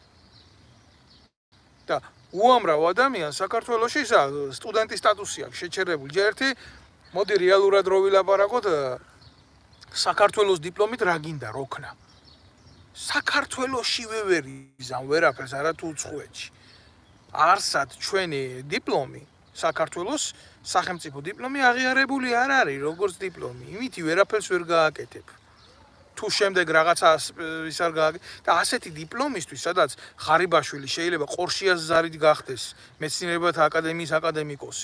და უამრავ ადამიანს საქართველოში სტუდენტის სტატუსი აქვს შეჩერებული. ჯერ ერთი მოდი რეალურად რო ვილაპარაკოთ საქართველოს დიპლომით რა გინდა როქნა. საქართველოშივე ვერ იზამ ვერაფერს არა თუ უცხოეთში. არსად ჩვენი დიპლომი საქართველოს სახელმწიფო დიპლომი აღიარებული არ არის როგორც დიპლომი. იმითი ვერაფერს ვერ გააკეთებ. თუ შემდეგ რაღაცას ის არ გააკეთე და ასეთი დიპლომისთვის, სადაც ღარიბაშვილი შეიძლება ყორშიას ზარით გახდეს მეცნიერებათა აკადემიის აკადემიკოსი.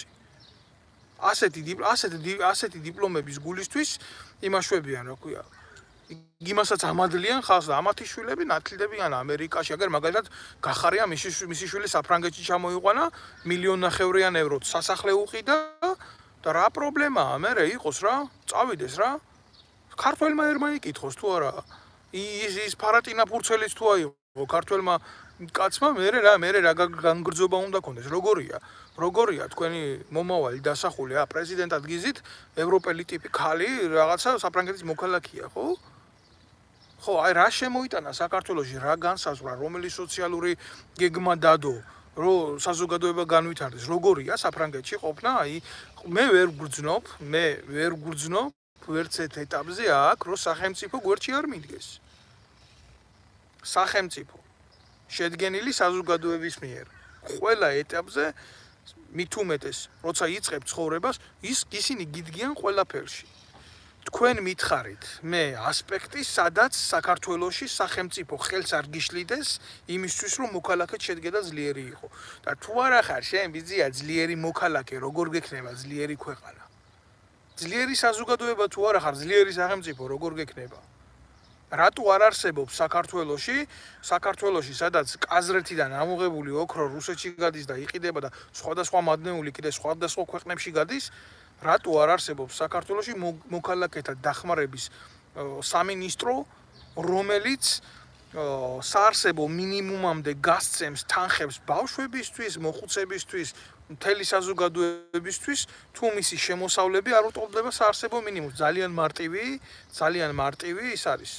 ასეთი დიპლომების გულისთვის იმაშვებიან, რა ქვია. იმასაც ამადლიან ხალხს და ამათი შვილები ნათლდებიან ამერიკაში, აგერ მაგალითად გახარია მისი შვილი საფრანგეთში ჩამოიყვანა 1,5 მილიონ ევროთ სასახლე უყიდა და რა პრობლემაა, მე იყოს რა, წავიდეს რა. ქართველმა ერმა იკითხოს თუ არა. ის ფარატინა ფურცელიც თუ აიღო ქართველმა კაცმა, მე რა განგრძობა უნდა კონდეს. როგორია თქვენი მომავალი დასახული პრეზიდენტად გიზით, ევროპელი ტიპი ქალი, რაღაცა საფრანგეთის მოქალაქეა, ხო? ხო, აი რა შემოიტანა საქართველოში, რა განსაზღვრა, რომელი სოციალური გეგმა დადო, რომ საზოგადოება განვითარდეს. როგორია საფრანგეთში ყოფნა? აი მე ვერ გრძნობ ვერც ერთ ეტაპზე აქ, რომ სახელმწიფო გვერდში არ მიდგეს. სახელმწიფო შედგენილი საზოგადოების მიერ. ყველა ეტაპზე მით უმეტეს, როცა იწყებ ცხოვრებას, ისინი გიდგიან ყველაფერში. თქვენ მითხარით, მე ასპექტი, სადაც საქართველოში სახელმწიფო ხელს არ გიშლიდეს იმისთვის, რომ მოქალაქე შედგება ძლიერი იყო. და თუ არა ხარ შენ ბიძია ძლიერი მოქალაქე, როგორ გექნება ძლიერი ქვეყანა? ძლიერი საზოგადოება თუ არა ხარ, ძლიერი სახელმწიფო როგორ გექნება? რატო არ არსებობს საქართველოში, სადაც კაზრეთიდან ამოღებული ოქრო რუსეთში გადის და იყიდება და სხვადასხვა მადნეული კიდე სხვადასხვა ქვეყნებში გადის, რატო არ არსებობს საქართველოში მოქალაქეთა დახმარების სამინისტრო, რომელიც საარსებო მინიმუმამდე გასცემს თანხებს ბავშვებისთვის, მოხუცებისთვის, მთელი საზოგადოებისთვის, თუ მისი შემოსავლები არ უტოლდება საარსებო მინიმუმს. ძალიან მარტივი ის არის.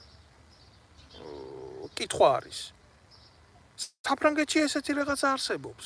კითხვა არის. საფრანგეთში ესეთი რაღაც არსებობს.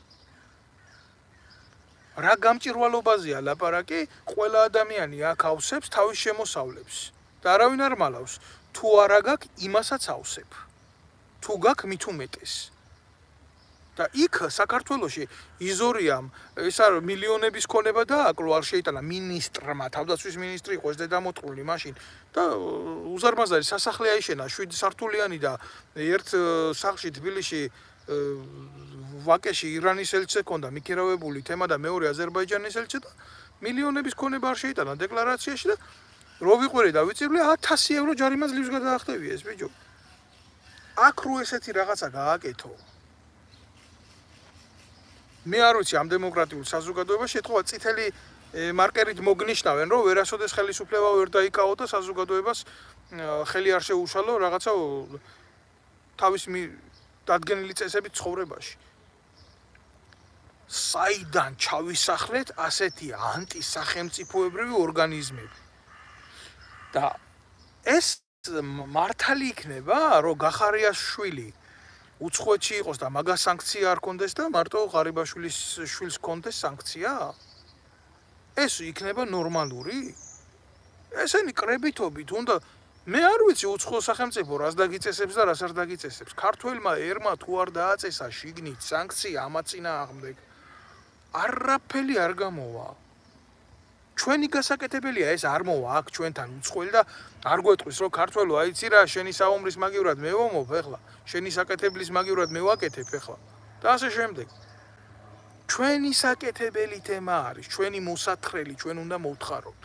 რა გამჭირვალობაზეა ლაპარაკი, ყველა ადამიანი აქ ავსებს თავის შემოსავლებს და არავინ არ მალავს. თუ არა გაქვს, იმასაც ავსებ. თუ გაქვს, მით უმეტეს. და იქ საქართველოში იზორიამ ეს არ მილიონების ქონება დააკლო არ შეიტანა მინისტრმა, თავდაცვის მინისტრი იყო ეს დედამოწყული მაშინ და უზარმაზარი სასახლე აიშენა 7 სართულიანი და ერთ სახლში თბილისში ვაკეში ირანის ელჩი ჰქონდა მიქერავებული თემა და მეორე აზერბაიჯანის ელჩი და მილიონების ქონება არ შეიტანა დეკლარაციაში და რო ვიყვერე და ვიწივლე 1000 ევრო ჯარიმა ძლივს გადაახტევია ეს ბიჭო. აქ რო ესეთი რაღაცა გააკეთო. მე არ ვიცი ამ დემოკრატიულ საზოგადოებაში ეთქვა წითელი მარკერით მოგნიშნავენ, რომ ვერასოდეს ხელისუფლება ვერ დაიკავო და საზოგადოებას ხელი არ შეუშალო რაღაცა თავის დადგენილი წესებით ცხოვრებაში. საიდან ჩავისახლეთ ასეთი ანტისახელმწიფოებრივი ორგანიზმები? და ეს მართალი იქნება, რომ გახარიას შვილი უცხოეთში იყოს და მაგას სანქცია არ კონდეს და მარტო ღარიბაშვილის შვილს კონდეს სანქცია? ეს იქნება ნორმალური? ესენი კრებითობით უნდა მე არ ვიცი უცხო სახელმწიფო რას დაგიწესებს და რას არ დაგიწესებს. ქართველმა ერმა თუ არ დააწესა შიგნით სანქცია ამათ წინააღმდეგ, არაფერი არ გამოვა. ჩვენი გასაკეთებელია ეს არ მოვა აქ ჩვენთან უცხოელი და არ გვეტყვის რომ ქართველო აიცი რა შენი საომრის მაგივრად მე ვომობ ეხლა შენი საკეთებლის მაგივრად მე ვაკეთებ ეხლა და ასე შემდეგ. ჩვენი საკეთებელი თემა არის, ჩვენი მოსათხრელი, ჩვენ უნდა მოვთხაროთ.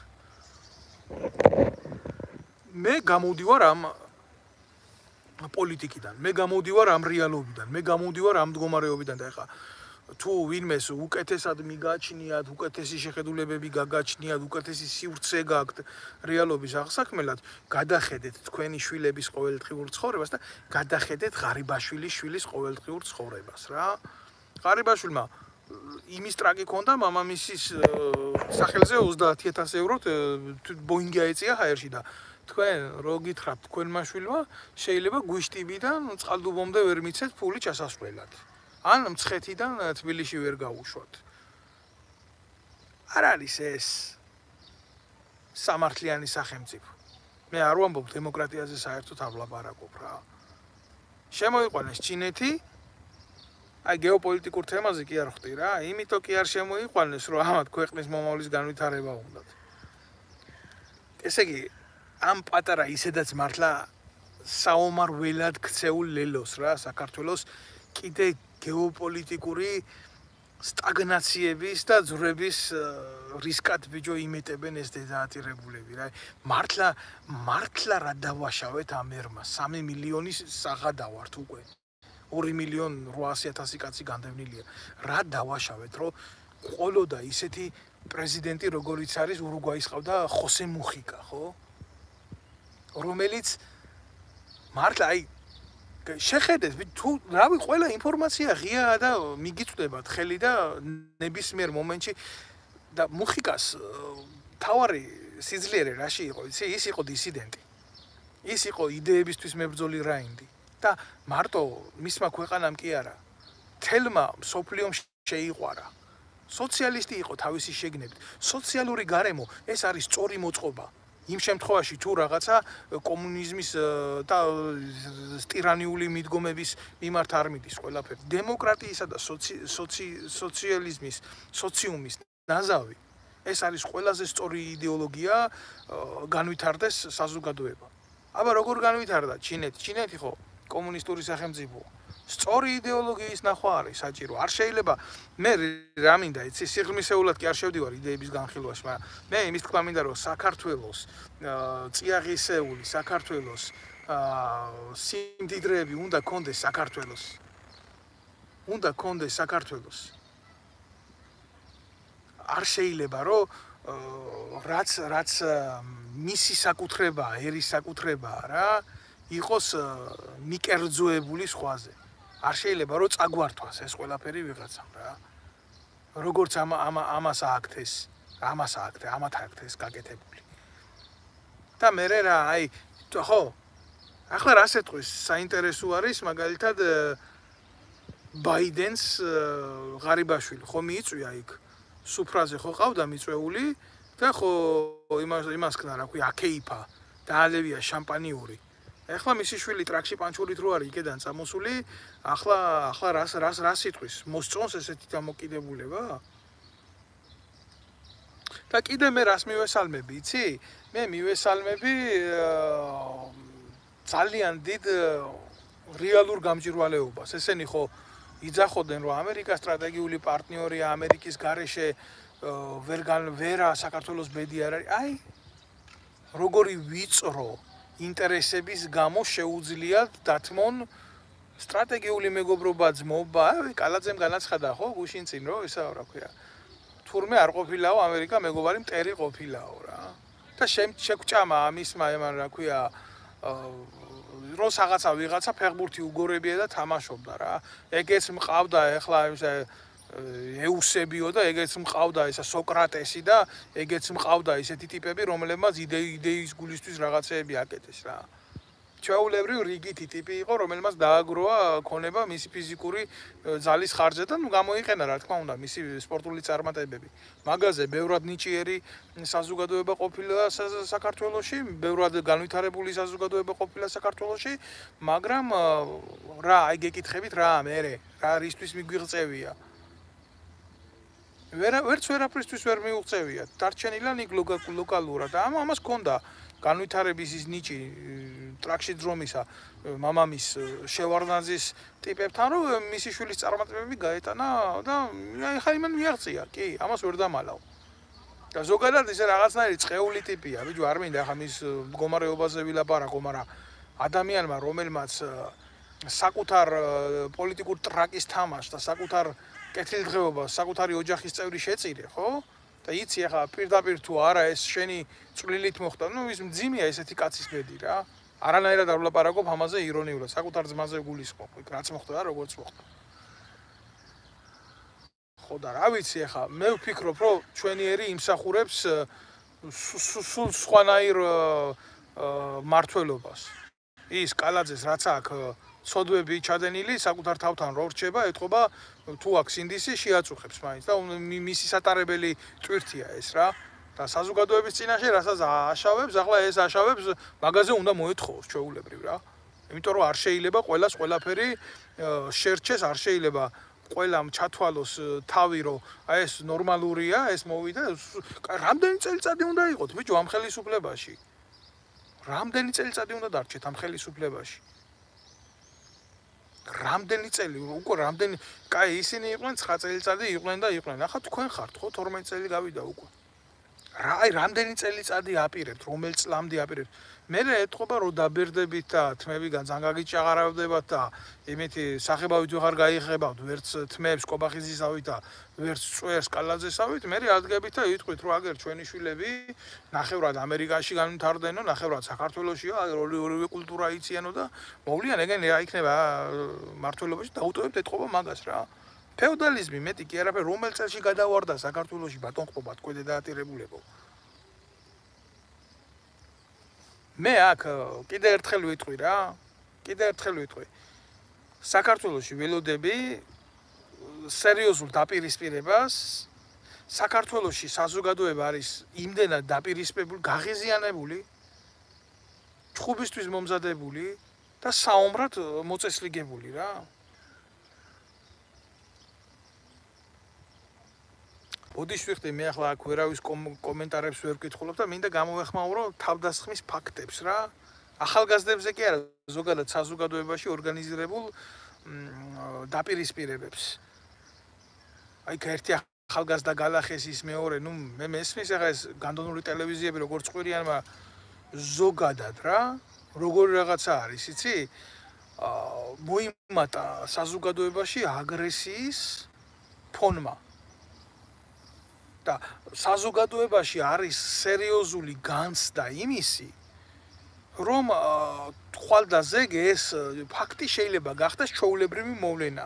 მე გამოვდივარ ამ პოლიტიკიდან, მე გამოვდივარ ამ რეალობიდან, მე გამოვდივარ ამ მდგომარეობიდან და ეხლა თუ ვინმეს უკეთესად მიგაჩნიათ, უკეთესი შეხედულებები გაგაჩნიათ, უკეთესი სივრცე გაქვთ რეალობის აღსაქმელად, გადახედეთ თქვენი შვილების ყოველდღიურ ცხოვრებას და გადახედეთ ღარიბაშვილის შვილის ყოველდღიურ ცხოვრებას რა. ღარიბაშვილმა იმის ტრაკი ქონდა მამამისის სახელზე 30000 ევროთ ბოინგი აეწია ჰაერში და თქვენ რო გითხრათ თქვენმა შვილმა შეიძლება გვიშტიბიდან წყალდუბომდე ვერ მიცეთ ფული ჩასასვლელად. ან მცხეთიდან თბილისში ვერ გაუშვათ. არ არის ეს სამართლიანი სახელმწიფო. მე არ ვამბობ დემოკრატიაზე საერთოდ არ ვლაპარაკობ რა. შემოიყვანეს ჩინეთი აი გეოპოლიტიკურ თემაზე კი არ ხვდი რა, იმიტომ კი არ შემოიყვანეს, რომ ამათ ქვეყნის მომავლის განვითარება უნდათ. ესე იგი, ამ პატარა ისედაც მართლა საომარ ველად ქცეულ ლელოს რა, საქართველოს კიდე გეოპოლიტიკური სტაგნაციების და ძვრების რისკად ბიჭო იმეტებენ ეს დედაატირებულები რა. მართლა რა დავაშავეთ ამ ერმა 3 მილიონი საღადავართ უკვე. 2.800.000 კაცი განდევნილია. რა დავაშავეთ, რომ ყოლოდა ისეთი პრეზიდენტი, როგორიც არის ურუგვაის ყავდა ხოსე მუხიკა, ხო? რომელიც მართლა აი შეხედეთ, თუ რავი, ყველა ინფორმაცია ღიაა და მიგიწვდებათ ხელი და ნებისმიერ მომენტში და მუხიკას თავარი სიძლიერე რაში იყო, იცი? ის იყო დისიდენტი. ის იყო იდეებისთვის მებრძოლი რაინდი. და მარტო მისმა ქვეყანამ კი არა, თელმა მსოფლიომ შეიყვარა. სოციალისტი იყო თავისი შეგნებით. სოციალური გარემო ეს არის სწორი მოწყობა. იმ შემთხვევაში თუ რაღაცა კომუნიზმის და ტირანიული მიდგომების მიმართ არ მიდის ყველაფერი. დემოკრატიისა და სოციალიზმის, სოციუმის ნაზავი ეს არის ყველაზე სწორი იდეოლოგია განვითარდეს საზოგადოება. აბა როგორ განვითარდა ჩინეთი? ჩინეთი ხო კომუნისტური სახელმწიფო. სწორი იდეოლოგიის ნახვა არის საჭირო. არ შეიძლება მე რა მინდა, იცი, სიღრმისეულად კი არ შევდივარ იდეების განხილვაში, მაგრამ მე იმის თქმა მინდა, რომ საქართველოს წიაღისეული საქართველოს სიმდიდრეები უნდა კონდეს საქართველოს. უნდა კონდეს საქართველოს. არ შეიძლება რომ რაც მისი საკუთრებაა, ერის საკუთრებაა რა, იყოს მიკერძოებული სხვაზე. არ შეიძლება რომ წაგვართვას ეს ყველაფერი ვიღაცამ რა. როგორც ამას ააქთეს, ამათ ააქთეს გაკეთებული. და მე რა, აი, ხო, ახლა რას ეტყვის, საინტერესო არის მაგალითად ბაიდენს ღარიბაშვილი ხო მიიწვია იქ სუფრაზე ხო ყავდა მიწვეული და ხო იმას ქნა რა ქვია აკეიფა და ალევია შამპანიური. ეხლა მისი შვილი ტრაქში პანჩურით რო არის იქედან წამოსული, ახლა რას იტყვის? მოსწონს ესეთი დამოკიდებულება? და კიდე მე რას მივესალმები, იცი? მე მივესალმები ძალიან დიდ რეალურ გამჭვირვალეობას. ესენი ხო იძახოდნენ, რომ ამერიკა სტრატეგიული პარტნიორია, ამერიკის გარეშე ვერა საქართველოს ბედი არ არის. აი, როგორი ვიწრო ინტერესების გამო შეუძლიათ დათმონ სტრატეგიული მეგობრობა ძმობა, კალაძემ განაცხადა ხო გუშინ წინ რომ ისა რა ქვია. თურმე არ ყოფილაო ამერიკა მეგობარი მტერი ყოფილაო რა. და შეგვჭამა ამისმა ემან რა ქვია რომ ვიღაცა ფეხბურთი უგორებია და თამაშობდა რა. ეგეც მყავდა ეხლა ეუსებიო და ეგეც მყავდა ისა სოკრატესი და ეგეც მყავდა ისეთი ტიპები, რომლებმაც იდეის გულისთვის რაღაცეები აკეთეს რა. ჩვეულებრივ რიგითი ტიპი იყო, რომელმაც დააგროვა ქონება მისი ფიზიკური ძალის ხარჯზე და გამოიყენა რა თქმა უნდა მისი სპორტული წარმატებები. მაგაზე ბევრად ნიჭიერი საზოგადოება ყოფილა საქართველოში, ბევრად განვითარებული საზოგადოება ყოფილა საქართველოში, მაგრამ რა, აი გეკითხებით რა, რა რისთვის მიგვიღწევია? ვერაფრისთვის ვერ მიუღწევია. დარჩენილან იქ ლოკალურად და ამას ჰქონდა განვითარების ის ნიჭი ტრაქში დრომისა მამამის შევარდნაძის ტიპებთან რომ მისი შვილის წარმატებები გაეტანა და ხა იმან მიაღწია კი ამას ვერ დამალავ და ზოგადად ისე რაღაცნაირი წეული ტიპია ბიჭო არ მინდა ხა მის მდგომარეობაზე ვილაპარაკო მაგრამ ადამიანმა რომელმაც საკუთარ პოლიტიკურ ტრაკის თამაშს და საკუთარ კეთილდღეობას საკუთარი ოჯახის წევრი შეწირე ხო და იცი ახლა პირდაპირ თუ არა ეს შენი წვლილით მოხდა ნუ ის მძიმეა ესეთი კაცის ბედი რა არანაირად არ ვლაპარაკობ ამაზე ირონიულად საკუთარ ძმაზე გულისხმობ იქ რაც მოხდა და როგორც მოხდა ხო და რა ვიცი ახლა მე ვფიქრობ რომ ჩვენიერი იმსახურებს სულ სხვანაირ მართლობას ის კალაძეს რაც აქვს სოდვები ჩადენილი საკუთარ თავთან რო რჩება ეთყობა თუ აქვს ინდისი შეაწუხებს მაინც და მისი სატარებელი ტვირთია ეს რა და საზოგადოების წინაშე რასაც აშავებს ახლა ეს აშავებს მაგაზე უნდა მოეთხოვოს ჩვეულებრივ რა იმიტომ რომ არ შეიძლება ყველას ყველაფერი შერჩეს არ შეიძლება ყველამ ჩათვალოს თავი რომ აი ეს ნორმალურია ეს მოვიდა რამდენი წელიწადი უნდა იყოთ ბიჭო ამ ხელისუფლებაში რამდენი წელიწადი უნდა დარჩეთ ამ ხელისუფლებაში რამდენი წელი უკვე რამდენი კაი ისინი იყვნენ 9 წელიწადი იყვნენ და იყვნენ ახლა თქვენ ხართ ხო 12 წელი გავიდა უკვე რა აი რამდენი წელიწადი აპირებთ რომელ წლამდე აპირებთ მე ეთყობა რომ დაბერდებით და თმებიდან ზანგაგით ჩაღარავდებათ და იმითი სახებავით ვეღარ გაიხებავთ ვერც თმებს კობახიზისავით და ვერც წვერს კალაძესავით მე ადგებით და იტყვით რომ აგერ ჩვენი შვილები ნახევრად ამერიკაში განვითარდნენო ნახევრად საქართველოშიო ორივე კულტურა იციანო და მოვლიან ეგენ რა იქნება მართლობაში დაუტოვებთ ეთყობა მაგას რა ფეოდალიზმი მეტი კი არაფერ რომელ წელში გადავარდა საქართველოში ბატონყობა თქვენ დაატირებულებო მე აქ კიდე ერთხელ ვიტყვი რა კიდე ერთხელ ვიტყვი საქართველოში ველოდები სერიოზულ დაპირისპირებას საქართველოში საზოგადოება არის იმდენად დაპირისპირებული გაღიზიანებული ჩხუბისთვის მომზადებული და საომრად მოწესრიგებული რა ოდიშ ვიხდი მე ახლა აქ ვერავის კომენტარებს ვერ ვკითხულობ და მინდა გამოვეხმაურო თავდასხმის ფაქტებს რა ახალგაზრდებზე კი არა ზოგადად საზოგადოებაში ორგანიზირებულ დაპირისპირებებს აი ერთი ახალგაზრდა გალახეს ის მეორე ნუ მე მესმის ახლა ეს განდონური ტელევიზიები როგორც ყვირიან მაგრამ ზოგადად რა როგორი რაღაცა არის იცი მოიმატა საზოგადოებაში აგრესიის ფონმა და საზოგადოებაში არის სერიოზული განცდა იმისი რომ თვალ და ზეგ ეს ფაქტი შეიძლება გახდეს ჩვეულებრივი მოვლენა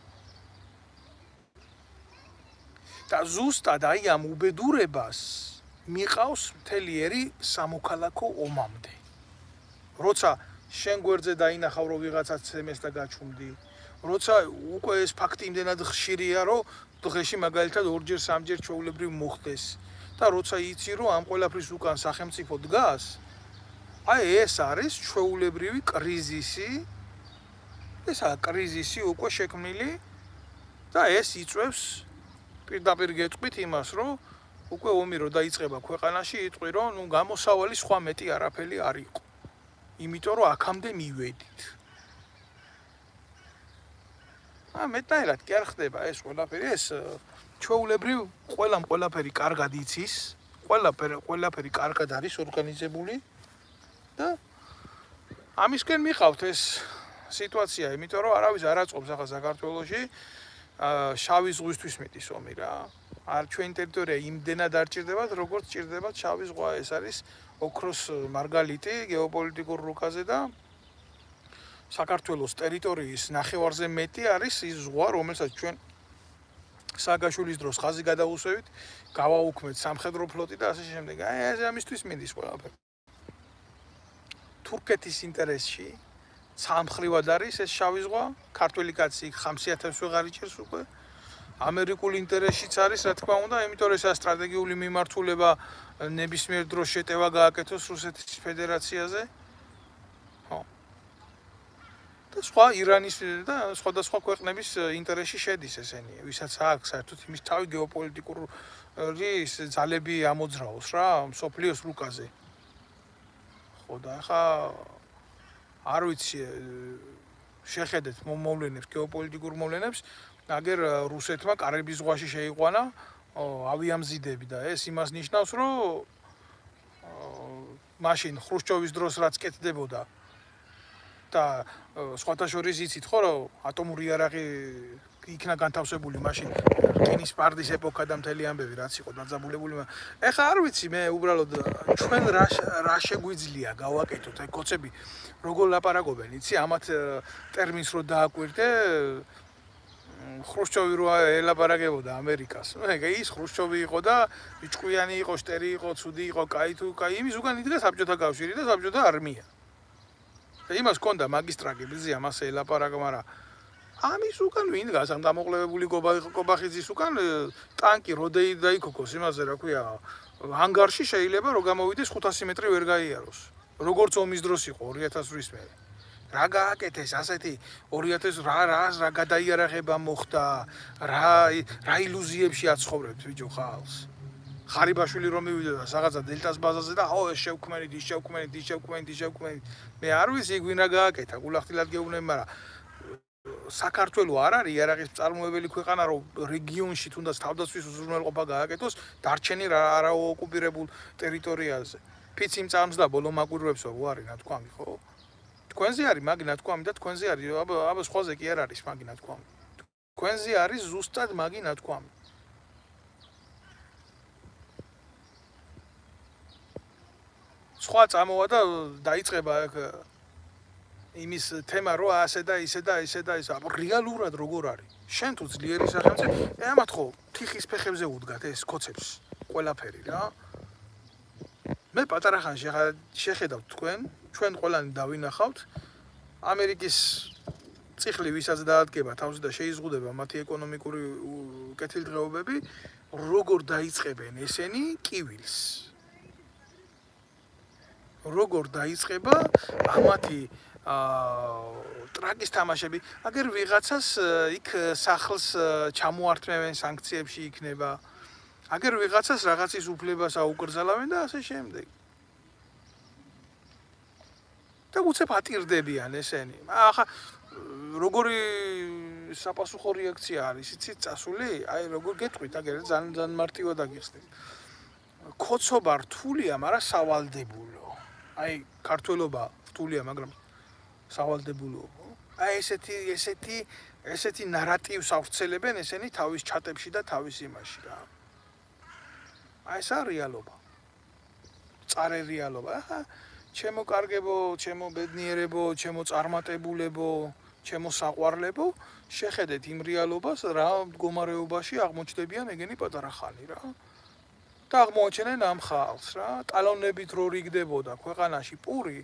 და ზუსტად აი ამ უბედურებას მიყავს მთელი ერი სამოქალაქო ომამდე როცა შენ გვერდზე დაინახავ რომ ვიღაცას ცემეს და გაჩუმდი როცა უკვე ეს ფაქტი იმდენად ხშირია რომ დღეში მაგალითად ორჯერ სამჯერ ჩვეულებრივ მოხდეს და როცა იცი რომ ამ ყველაფრის უკან სახელმწიფო დგას აი ეს არის ჩვეულებრივი კრიზისი ესაა კრიზისი უკვე შექმნილი და ეს იწვევს პირდაპირ გეტყვით იმას რომ უკვე ომი რო დაიწყება ქვეყანაში იტყვი რომ ნუ გამოსავალი სხვა მეტი არაფერი არ იყო იმიტომ რომ აქამდე მივედით მეტნაირად კი არ ხდება ეს ყველაფერი ეს ჩვეულებრივ ყველაფერი კარგად იცის ყველაფერი კარგად არის ორგანიზებული და ამისკენ მიყავთ ეს სიტუაცია იმიტომ რომ არავის არ აწყობს ახლა საქართველოში შავი ზღვისთვის მეტის ომი რა არ ჩვენი ტერიტორია იმდენად არ ჭირდებათ როგორც ჭირდებათ შავი ზღვა ეს არის ოქროს მარგალიტი გეოპოლიტიკურ რუკაზე და საქართველოს ტერიტორიის ნახევარზე მეტი არის ის ზღვა, რომელსაც ჩვენ სააგაშვილის დროს ხაზი გადავუსვევით, გავაუქმეთ სამხედრო ფლოტი და ასე შემდეგ. აი ეს ამისთვის მინდის ყველაფერი. თურქეთის ინტერესში სამხრივად არის ეს შავი ზღვა, ქართველი კაცი ხამსიათებს ვეღარ იჭერს უკვე. ამერიკული ინტერესშიც არის, რა თქმა უნდა, იმიტომ რომ ეს სტრატეგიული მიმართულება ნებისმიერ დროს შეტევა გააკეთოს რუსეთის ფედერაციაზე. ხო. და სხვა ირანის და სხვადასხვა ქვეყნების ინტერესში შედის ესენი, ვისაც აქვს საერთოდ იმის თავი გეოპოლიტიკური ძალები ამოძრაოს რა, მსოფლიოს რუკაზე. ხო და ახლა არ ვიცი შეხედეთ მოვლენებს, გეოპოლიტიკურ მოვლენებს, აგერ რუსეთმა კარიბის ზღვაში შეიყვანა ავიამზიდები და ეს იმას ნიშნავს, რომ მაშინ ხრუშჩოვის დროს რაც კეთდებოდა და სხვათა შორის იცით ხო, რომ ატომური იარაღი იქნა განთავსებული მაშინ რკინის პარდის ეპოქა და მთელი ამბები რაც იყო დაძაბულებული. ეხლა არ ვიცი მე უბრალოდ ჩვენ რა შეგვიძლია გავაკეთოთ აი კოცები როგორ ლაპარაკობენ იცი ამათ ტერმინს რო დააკვირდე ხრუშჩოვი რო ელაპარაკებოდა ამერიკას. ეგ ის ხრუშჩოვი იყო და ჭკვიანი იყო, შტერი იყო, ცუდი იყო, კაი თუ კაი იმის უკან იდგა საბჭოთა კავშირი და საბჭოთა არმია. და იმას ჰქონდა მაგისტრატები ამას ელაპარაკა, მაგრამ ამის უკან ვინ დგას ამ დამოყლებული კობახიძის უკან ტანკი როდეი დაიქოქოს იმაზე რა ქვია ჰანგარში შეიძლება რომ გამოვიდეს 500 მეტრი ვერ გაიაროს. როგორც ომის დროს იყო 2008 მერე. რა გააკეთეს ასეთი 2000 რა გადაიარაღება მოხდა, რა ილუზიებში აცხოვრებთ ბიჭო ხალხს. ხარიბაშვილი რომ მივიდოდა რაღაცა დელტას ბაზაზე და აო ეს შევქმენით, ის შევქმენით, ის შევქმენით, ის შევქმენით. მე არ ვიცი იქ ვინ რა გააკეთა, გულახდილად გეუბნები, მაგრამ საქართველოს არ არის იარაღის მწარმოებელი ქვეყანა, რომ რეგიონში თუნდაც თავდაცვის უზრუნველყოფა გააკეთოს დარჩენი არაოკუპირებულ ტერიტორიაზე. ფიცი მწარმს და ბოლო მაკვირვებს რო არის ნათქვამი, ხო? თქვენზე არის მაგი ნათქვამი და თქვენზე არის, აბა სხვაზე კი არ არის მაგი ნათქვამი. თქვენზე არის ზუსტად მაგი ნათქვამი. სხვა წამოვა და დაიწყება აქ იმის თემა რო ასე და ისე და ისე და ისე. რეალურად როგორ არის? შენ თუ ძლიერი სახელმწიფო, ამათ ხო თიხის ფეხებზე უდგათ ეს კოცებს ყველაფერი რა. მე პატარა ხანში შეხედავთ ჩვენ ყველანი დავინახავთ ამერიკის წიხლი ვისაც დაადგება თავზე და შეიზღუდება მათი ეკონომიკური კეთილდღეობები, როგორ დაიწყებენ ესენი კივილს. როგორ დაიწყება ამათი ტრაკის თამაშები, აგერ ვიღაცას იქ სახლს ჩამოართმევენ სანქციებში იქნება. აგერ ვიღაცას რაღაცის უფლებას აუკრძალავენ და ასე შემდეგ. და უცებ ატირდებიან ესენი. ახლა როგორი საპასუხო რეაქცია არის, იცით წასული? აი როგორ გეტყვით, აგერ ძალიან მარტივად აგიხსნით. ქოცობა რთულია, მაგრამ სავალდებულო. აი ქართველობა რთულია, მაგრამ სავალდებულო. აი ესეთი ნარატივს ავრცელებენ ესენი თავის ჩატებში და თავის იმაში რა. აი ეს არის რეალობა. წარე რეალობა. ახლა ჩემო კარგებო, ჩემო ბედნიერებო, ჩემო წარმატებულებო, ჩემო საყვარლებო, შეხედეთ იმ რეალობას, რა მდგომარეობაში აღმოჩნდებიან ეგენი პატარა ხანი რა. და აღმოაჩენენ ამ ხალხს რა, ტალონებით რო რიგდებოდა ქვეყანაში პური,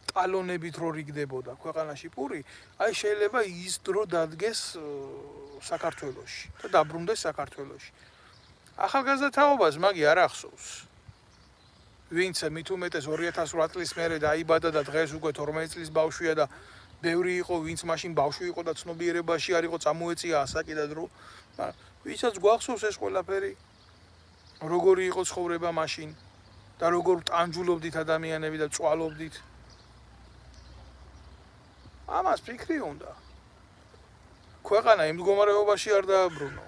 აი შეიძლება ის დრო დადგეს საქართველოში და დაბრუნდეს საქართველოში. ახალგაზრდა თაობას მაგი არ ახსოვს. ვინც მით უმეტეს 2008 წლის მერე დაიბადა და დღეს უკვე 12 წლის ბავშვია და ბევრი იყო, ვინც მაშინ ბავშვი იყო და ცნობიერებაში არ იყო, წამოეწია ასაკი და დრო. მაგრამ ვისაც გვახსოვს ეს ყველაფერი, როგორი იყო ცხოვრება მაშინ და როგორ ტანჯულობდით ადამიანები და წვალობდით. ამას ფიქრი უნდა. ქვეყანა იმ მდგომარეობაში არ დააბრუნო.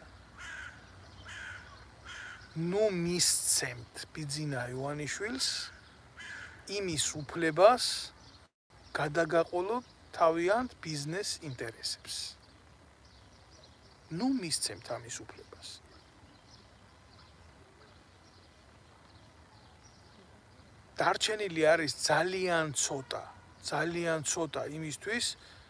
ნუ მისცემთ ბიძინა ივანიშვილს იმის უფლებას გადაგაყოლოთ თავიანთ ბიზნეს ინტერესებს. ნუ მისცემთ ამის უფლებას. დარჩენილი არის ძალიან ცოტა იმისთვის,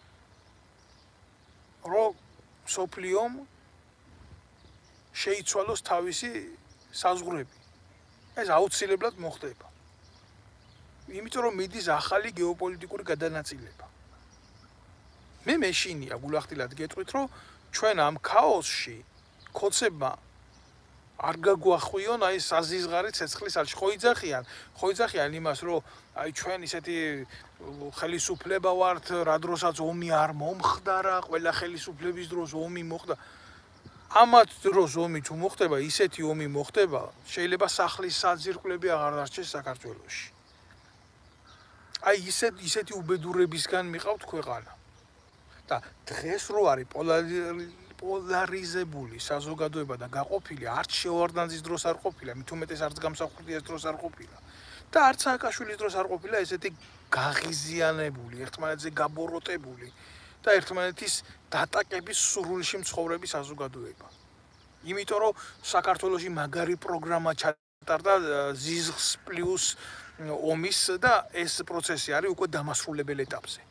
რომ სოფლიომ შეიცვალოს თავისი საზღვრები. ეს აუცილებლად მოხდება. იმიტომ რომ მიდის ახალი გეოპოლიტიკური გადანაწილება. მე მეშინია გულახდილად გეტყვით, რომ ჩვენ ამ ქაოსში ქოცებმა არ გაგვახვიონ აი საზიზღარი ცეცხლის ალში. ხო იძახიან იმას, რომ აი ჩვენ ისეთი ხელისუფლება ვართ, რა დროსაც ომი არ მომხდარა, ყველა ხელისუფლების დროს ომი მოხდა. ამათ დროს ომი თუ მოხდება, ისეთი ომი მოხდება, შეიძლება სახლის საძირკვლები აღარ დარჩეს საქართველოში. აი ისეთი უბედურებისგან მიყავთ ქვეყანა. და დღეს რო არის პოლარიზებული საზოგადოება და გაყოფილი, არც შევარდნაძის დროს არ ყოფილა, მით უმეტეს არც გამსახურდიას დროს არ ყოფილა და არც სააკაშვილის დროს არ ყოფილა ესეთი გაღიზიანებული, ერთმანეთზე გაბოროტებული და ერთმანეთის დატაკების სურვილში მცხოვრები საზოგადოება. იმიტომ რომ საქართველოში მაგარი პროგრამა ჩატარდა ზიზღს პლუს ომის და ეს პროცესი არის უკვე დამასრულებელ ეტაპზე.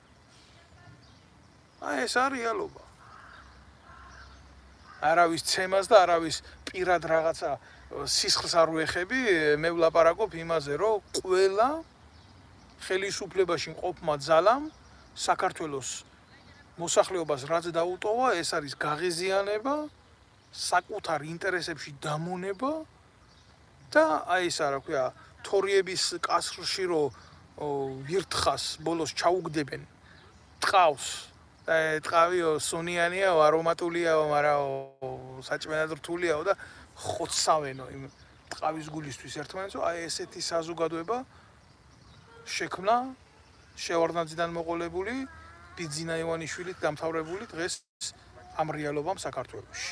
აი ეს არის რეალობა. არავის ცემას და არავის პირად რაღაცა სისხლს არ ვეხები, მე ვლაპარაკობ იმაზე, რომ ყველა ხელისუფლებაში მყოფმა ძალამ საქართველოს მოსახლეობას რაც დაუტოვა, ეს არის გაღიზიანება, საკუთარ ინტერესებში დამონება და აი ეს რა ქვია, თორიების კასრში რო ვირთხას ბოლოს ჩაუგდებენ ტყავს ტყავიო სუნიანია, არომატულია, მაგრამ საჭმელად რთულიაო და ხოცავენო იმ ტყავის გულისთვის ერთმანეთს, აი ესეთი საზოგადოება შექმნა შევარდნაძიდან მოყოლებული ბიძინა ივანიშვილით დამთავრებული დღეს ამ რეალობამ საქართველოში.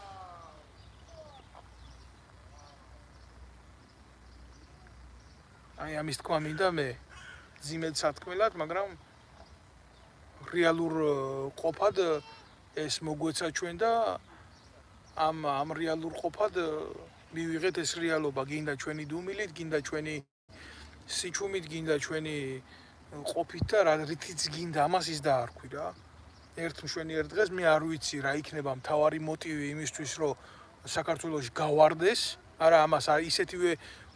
აი ამის თქვა მინდა მე ძიმედ სათქმელად, მაგრამ რეალურ ყოფად ეს მოგვეცა ჩვენ და ამ რეალურ ყოფად მივიღეთ ეს რეალობა, გინდა ჩვენი დუმილით, გინდა ჩვენი სიჩუმით, გინდა ჩვენი ყოფით და რითიც გინდა ამას ის დაარქვი რა. ერთ მშვენიერ დღეს მე არ ვიცი რა იქნება მთავარი მოტივი იმისთვის, რომ საქართველოში გავარდეს, არა ამას ისეთივე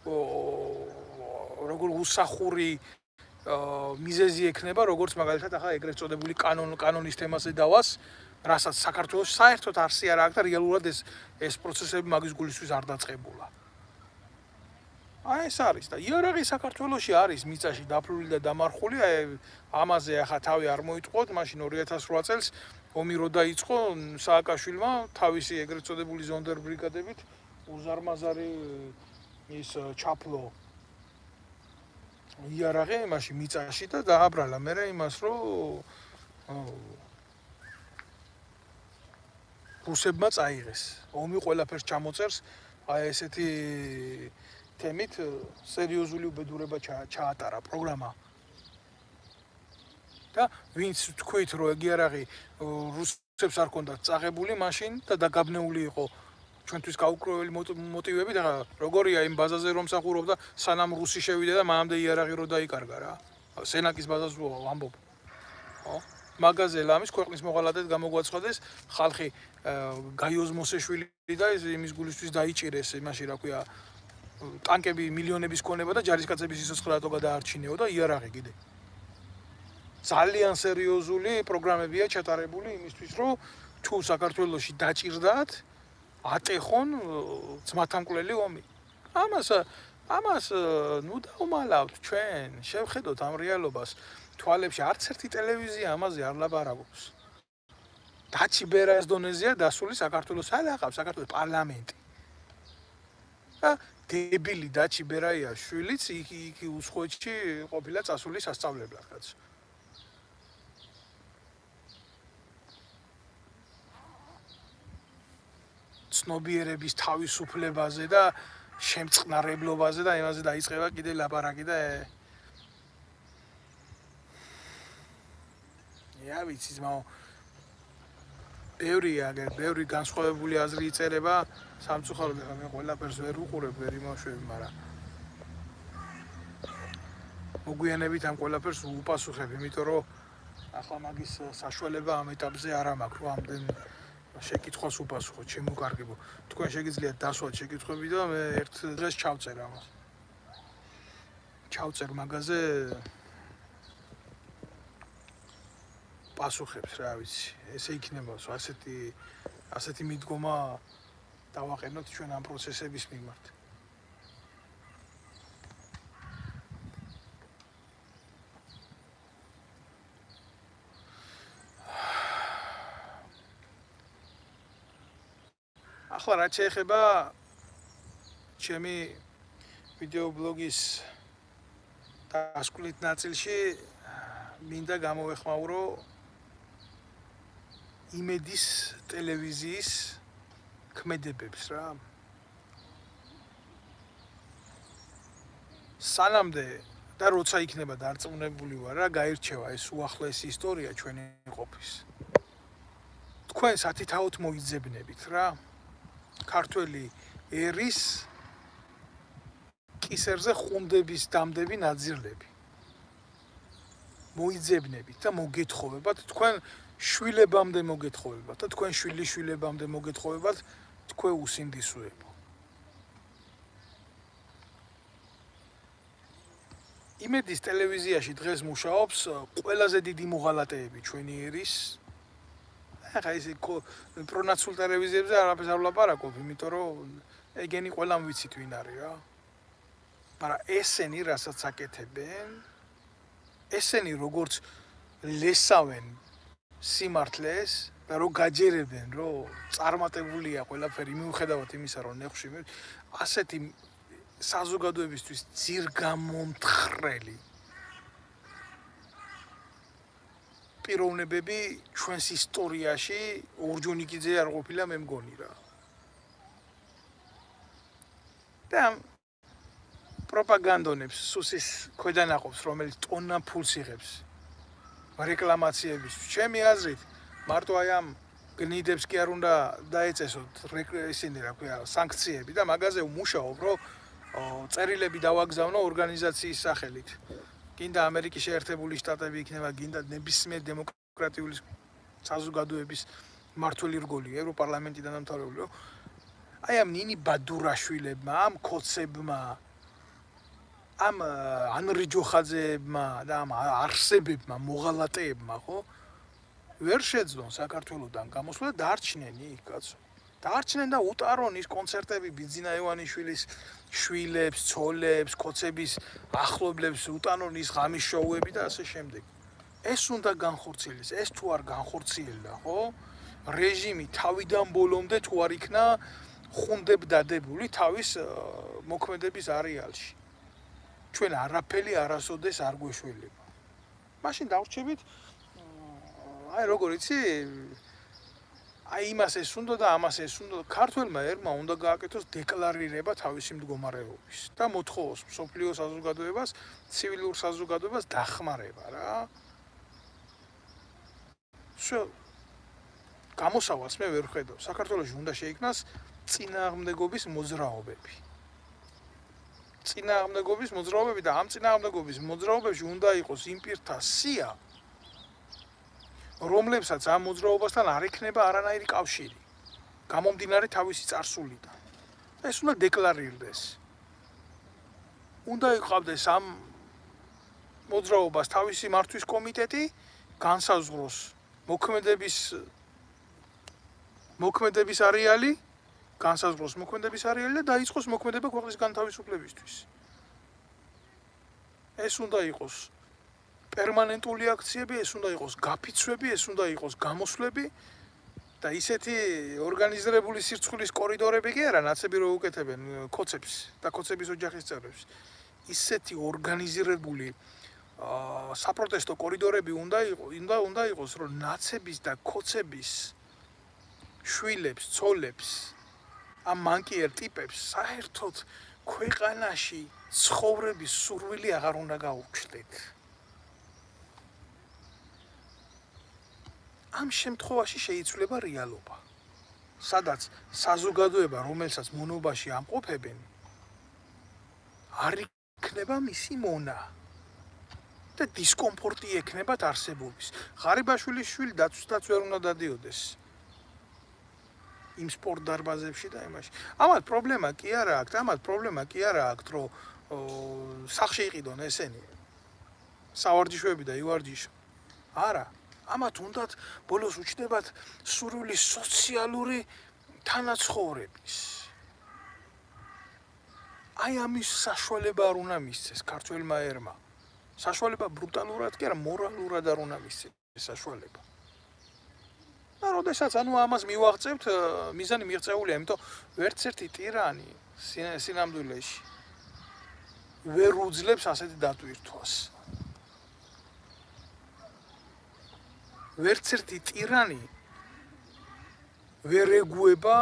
როგორ უსახური მიზეზი ექნება, როგორც მაგალითად ახლა ეგრეთ წოდებული კანონის თემაზე დავას, რასაც საქართველოს საერთოდ არსი არ აქვს და რეალურად ეს პროცესები მაგის გულისთვის არ დაწყებულა. აი ეს არის და იარაღი საქართველოში არის მიწაში დაფლული და დამარხული, აი ამაზე ახლა თავი არ მოიტყოთ, მაშინ 2008 წელს ომი რო დაიწყო, სააკაშვილმა თავისი ეგრეთ წოდებული ზონდერ ბრიგადებით უზარმაზარი ის ჩაფლო იარაღი მაშინ მიწაში და დააბრალა მერე იმას, რომ რუსებმა წაიღეს. ომი ყველაფერს ჩამოწერს, აი ესეთი თემით სერიოზული უბედურება ჩაატარა პროგრამა. და ვინც თქვით, რომ ეგ იარაღი რუსებს არ ქონდათ წაღებული მაშინ და დაგაბნეული იყო ჩვენთვის გაუკროველი მოტივები და როგორია იმ ბაზაზე რომ მსახურობდა, სანამ რუსი შევიდა და მანამდე იარაღი რო დაიკარგა რა. სენაკის ბაზას ვამბობ. ხო? მაგაზე ლამის ქვეყნის მოღალატედ გამოგვაცხადეს ხალხი გაიოზმოსეშვილი და იმის გულისთვის დაიჭირეს იმაში რა ქვია ტანკები მილიონების ქონება და ჯარისკაცების სიცოცხლე რატო გადაარჩინეო და იარაღი კიდე. ძალიან სერიოზული პროგრამებია ჩატარებული იმისთვის, რომ თუ საქართველოში დაჭირდათ ატეხონ ძმათამკვლელი ომი. ამას ნუ დავმალავთ ჩვენ, შევხედოთ ამ რეალობას. თვალებში არც ერთი ტელევიზია ამაზე არ ლაპარაკობს. დაჩი ბერას დონეზეა დასული საქართველოს ალაყავს საქართველოს პარლამენტი. და დებილი დაჩი ბერაია შვილიც იქ უსხოეთში ყოფილა წასული სასწავლებლად კაც. ცნობიერების თავისუფლებაზე და შემწყნარებლობაზე და იმაზე დაიწყება კიდე ლაპარაკი და ია ვიცი ძმაო ბევრი განსხვავებული აზრი იწერება სამწუხაროდ ახლა მე ყველაფერს ვერ უყურებ, ვერ იმავშვები, მაგრამ მოგვიანებით ამ ყველაფერს უპასუხებ, იმიტომ რომ ახლა მაგის საშუალება ამ ეტაპზე არ მაქვს, რომ ამდენ შეკითხვას უპასუხოთ, შემოგარგებო. თქვენ შეგიძლიათ დასვათ შეკითხვები და მე ერთ დღეს ჩავწერ ამას. ჩავწერ მაგაზე პასუხებს, რა ვიცი. ესე იქნება, ასეთი მიდგომა დავაყენოთ ჩვენ ამ პროცესების მიმართ. ახლა რაც შეეხება ჩემი ვიდეო ბლოგის დასკვნით ნაწილში მინდა გამოვეხმაურო იმედის ტელევიზიის ქმედებებს რა. სანამდე და როცა იქნება დარწმუნებული ვარ რა, გაირჩევა ეს უახლოესი ისტორია ჩვენი ყოფის. თქვენ სათითაოდ მოიძებნებით რა. ქართველი ერის კისერზე ხუნდების დამდები ნაძირლები. მოიძებნებით და მოგეთხოვებათ თქვენ შვილებამდე მოგეთხოვებათ და თქვენ შვილიშვილებამდე მოგეთხოვებათ თქვენ უსინდისოებო. იმედის ტელევიზიაში დღეს მუშაობს ყველაზე დიდი მოღალატეები ჩვენი ერის. ახლა ეს პრონაცულ ტელევიზიებზე არაფერს არ ვლაპარაკობ, იმიტომ რომ ეგენი ყველამ ვიცით ვინ არის რა. მაგრამ ესენი რასაც აკეთებენ, ესენი როგორც ლესავენ სიმართლეს და რო გაჯერებენ, რომ წარმატებულია ყველაფერი მიუხედავად იმისა, რომ ნეხში ასეთი საზოგადოებისთვის ძირგამომთხრელი პიროვნებები ჩვენს ისტორიაში ორჯონიკიძე არ ყოფილა მე მგონი რა. და პროპაგანდონებს სუსის ქვედანაყოფს, რომელიც ტონა ფულს იღებს რეკლამაციების. ჩემი აზრით, მარტო აი ამ გნიდებს კი არ უნდა დაეწესოთ ისინი რა ქვია სანქციები და მაგაზე უმუშაობ, რომ წერილები დავაგზავნო ორგანიზაციის სახელით. გინდა ამერიკის შეერთებული შტატები იქნება, გინდა ნებისმიერ დემოკრატიული საზოგადოების მმართველი რგოლი, ევროპარლამენტიდან დამთავრებული. აი ამ ნინი ბადურაშვილებმა, ამ ქოცებმა, ამ ანრი ჯოხაძეებმა და ამ არსებებმა, მოღალატეებმა, ხო? ვერ შეძლონ საქართველოსთან გამოსვლა და დარჩნენ იქ, კაცო. დარჩნენ და უტარონ ის კონცერტები ბიძინა ივანიშვილის შვილებს, ცოლებს, ქოცების ახლობლებს, უტანონ ის ღამის შოუები და ასე შემდეგ. ეს უნდა განხორციელდეს, ეს თუ არ განხორციელდა, ხო? რეჟიმი თავიდან ბოლომდე თუ არ იქნა ხუნდებდადებული თავის მოქმედების არეალში. ჩვენ არაფერი არასოდეს არ გვეშველება. მაშინ დავრჩებით აი როგორ იცი აი იმას ეს უნდა და ამას ეს უნდა ქართველმა ერმა უნდა გააკეთოს დეკლარირება თავისი მდგომარეობის და მოთხოვოს მსოფლიო საზოგადოებას, ცივილურ საზოგადოებას დახმარება რა. გამოსავალს მე ვერ ხედავ. საქართველოში უნდა შეიქმნას წინააღმდეგობის მოძრაობები. წინააღმდეგობის მოძრაობები და ამ წინააღმდეგობის მოძრაობებში უნდა იყოს იმ პირთა სია, რომლებსაც ამ მოძრაობასთან არ ექნება არანაირი კავშირი, გამომდინარე თავისი წარსულიდან. ეს უნდა დეკლარირდეს. უნდა იყავდეს ამ მოძრაობას თავისი მართვის კომიტეტი, განსაზღვროს მოქმედების არეალი, განსაზღვროს მოქმედების არეალი და დაიწყოს მოქმედება ქვეყნის განთავისუფლებისთვის. ეს უნდა იყოს პერმანენტული აქციები, ეს უნდა იყოს გაფიცვები, ეს უნდა იყოს გამოსვლები და ისეთი ორგანიზებული სირცხვილის კორიდორები კი არა, ნაცები რო უკეთებენ ქოცებს და ქოცების ოჯახის წევრებს. ისეთი ორგანიზებული საპროტესტო კორიდორები უნდა იყოს, რომ ნაცების და ქოცების შვილებს, ცოლებს, ამ მანკიერ ტიპებს საერთოდ ქვეყანაში ცხოვრების სურვილი აღარ უნდა გაუჩნდეთ. ამ შემთხვევაში შეიცვლება რეალობა, სადაც საზოგადოება, რომელსაც მონობაში ამყოფებენ, არ იქნება მისი მონა და დისკომფორტი ექნებათ არსებობის. ღარიბაშვილის შვილი დაცვისთაც ვერ უნდა დადიოდეს იმ სპორტ დარბაზებში და იმაში. ამათ პრობლემა კი არა აქვს, რომ სახში იყიდონ ესენი. სავარჯიშოები და ივარჯიშო. არა, ამათ უნდათ ბოლოს უჩნდებათ სრული სოციალური თანაცხოვრების. აი ამის საშუალება არ უნდა მისცეს ქართველმა ერმა. საშუალება ბრუტალურად კი არა, მორალურად არ უნდა მისცეს საშუალება. და როდესაც ანუ ამას მივაღწევთ, მიზანი მიღწეულია, იმიტომ ვერც ერთი ტირანი სინამდვილეში ვერ უძლებს ასეთი დატვირთვას. ვერც ერთი ტირანი ვერ ეგუება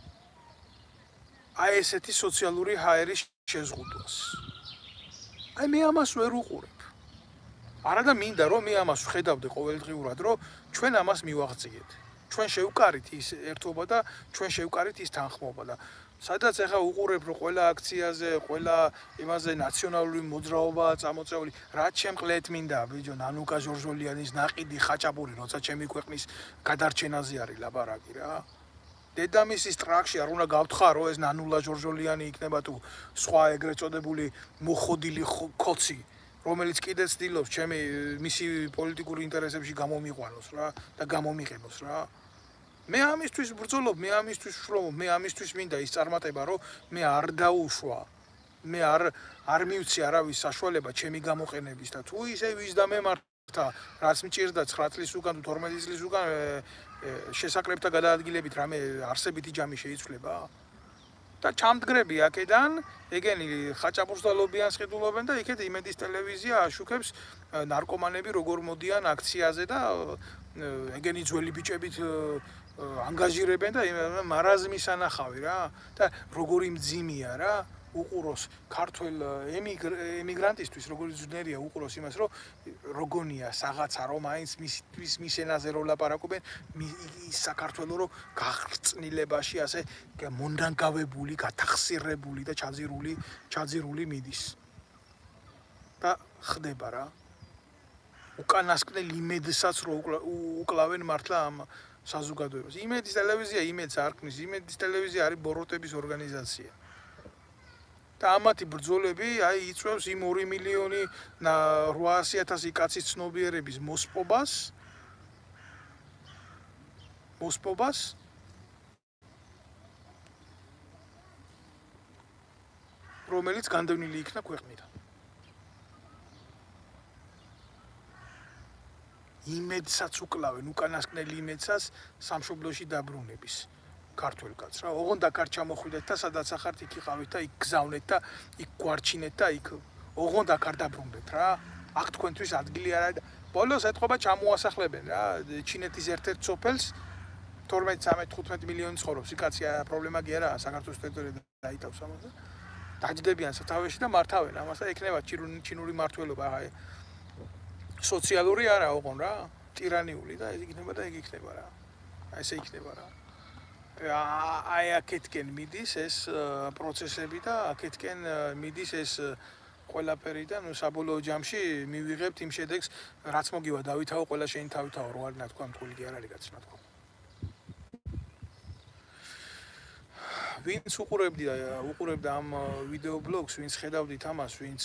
აი ესეთი სოციალური ჰაერის შეზღუდვას. აი მე ამას ვერ უყურებ. არა და მინდა რომ მე ამას ვხედავდე ყოველდღიურად, რომ ჩვენ ამას მივაღწიეთ. ჩვენ შევკარით ის ერთობა და ჩვენ შევკარით ის თანხმობა და სადაც ახლა უყურებ რომ ყველა აქციაზე, ყველა იმაზე ნაციონალური მოძრაობაა წამოწეული, რაც შემყლეთ მინდა ბიჭო ნანუკა ჟორჟოლიანის ნაყიდი ხაჭაპური, როცა ჩემი ქვეყნის გადარჩენაზე არის ლაბარაკი რა. დედამისის ტრაქში არ უნდა გავთხარო ეს ნანულა ჟორჟოლიანი იქნება თუ სხვა ეგრეთ წოდებული მოხოდილი ქოცი, რომელიც კიდეც ცდილობს ჩემი მისი პოლიტიკური ინტერესებში გამომიყვანოს რა და გამომიყენოს რა. მე ამისთვის ბრძოლობ, მე ამისთვის ვშრომობ, მე ამისთვის მინდა ის წარმატება, რომ მე არ დაუშვა. მე არ მივცი არავის საშუალება ჩემი გამოყენების და თუ ისე ვის დამემართა, რაც მჭირდა 9 წლის უკან თუ 12 წლის უკან შესაკრებთა გადაადგილებით რამე არსებითი ჯამი შეიცვლება? და ჩამდგრები აქედან, ეგენი ხაჭაპურს და ლობიანს ყიდულობენ და იქეთ იმედის ტელევიზია აშუქებს ნარკომანები როგორ მოდიან აქციაზე და ეგენი ძველი ბიჭებით ანგაჟირებენ და მარაზმის ანახავი რა და როგორი მძიმეა რა უყუროს ქართველ ემიგრანტისთვის როგორი ძნელია უყუროს იმას რომ როგონია საღაცა რომ აინც მის ენაზე რო ლაპარაკობენ ის საქართველოს რო გაღწნილებაში ასე მონდანგავებული გათახსირებული და ჩაძირული მიდის და ხდება რა უკანასკნელ იმედსაც რო უკლავენ მართლა ამ საზოგადოებას იმედის ტელევიზია იმედს არ ქმნის იმედის ტელევიზია არის ბოროტების ორგანიზაცია და ამათი ბრძოლები აი იწვევს იმ 2 მილიონი 800,000 კაცის ცნობიერების მოსპობას რომელიც განდევნილი იქნა ქვეყნიდან იმედსაც უკლავენ უკანასკნელი იმედსაც სამშობლოში დაბრუნების ქართველ კაცს რა ოღონდ აქ არ ჩამოხვიდეთ და სადაც ახართ იქ იყავით და იქ გზავნეთ და იქ გვარჩინეთ და იქ ოღონდ აქ არ დაბრუნდეთ რა აქ თქვენთვის ადგილი არ არის ბოლოს ეთყობა ჩამოასახლებენ რა ჩინეთის ერთ-ერთ სოფელს 12-13-15 მილიონი ცხოვრობს იქაც პრობლემა კი არა საქართველოს ტერიტორიაზე დაიტავს ამაზე დაჯდებიან სათავეში და მართავენ ამას და იქნება ჩინური მმართველობა აი სოციალური არა ოღონ რა ტირანიული და ეს იქნება და ეგ იქნება რა აი ესე იქნება რა აი აქეთკენ მიდის ეს პროცესები და აქეთკენ მიდის ეს ყველაფერი და ნუ საბოლოო ჯამში მივიღებთ იმ შედეგს რაც მოგივა დავითაო ყველა შენი თავითაო რო არ ნათქვა მტყული კი არ არის კაცი ნათქვა ვინც უყურებდა ამ ვიდეო ბლოგს ვინც ხედავდით ამას ვინც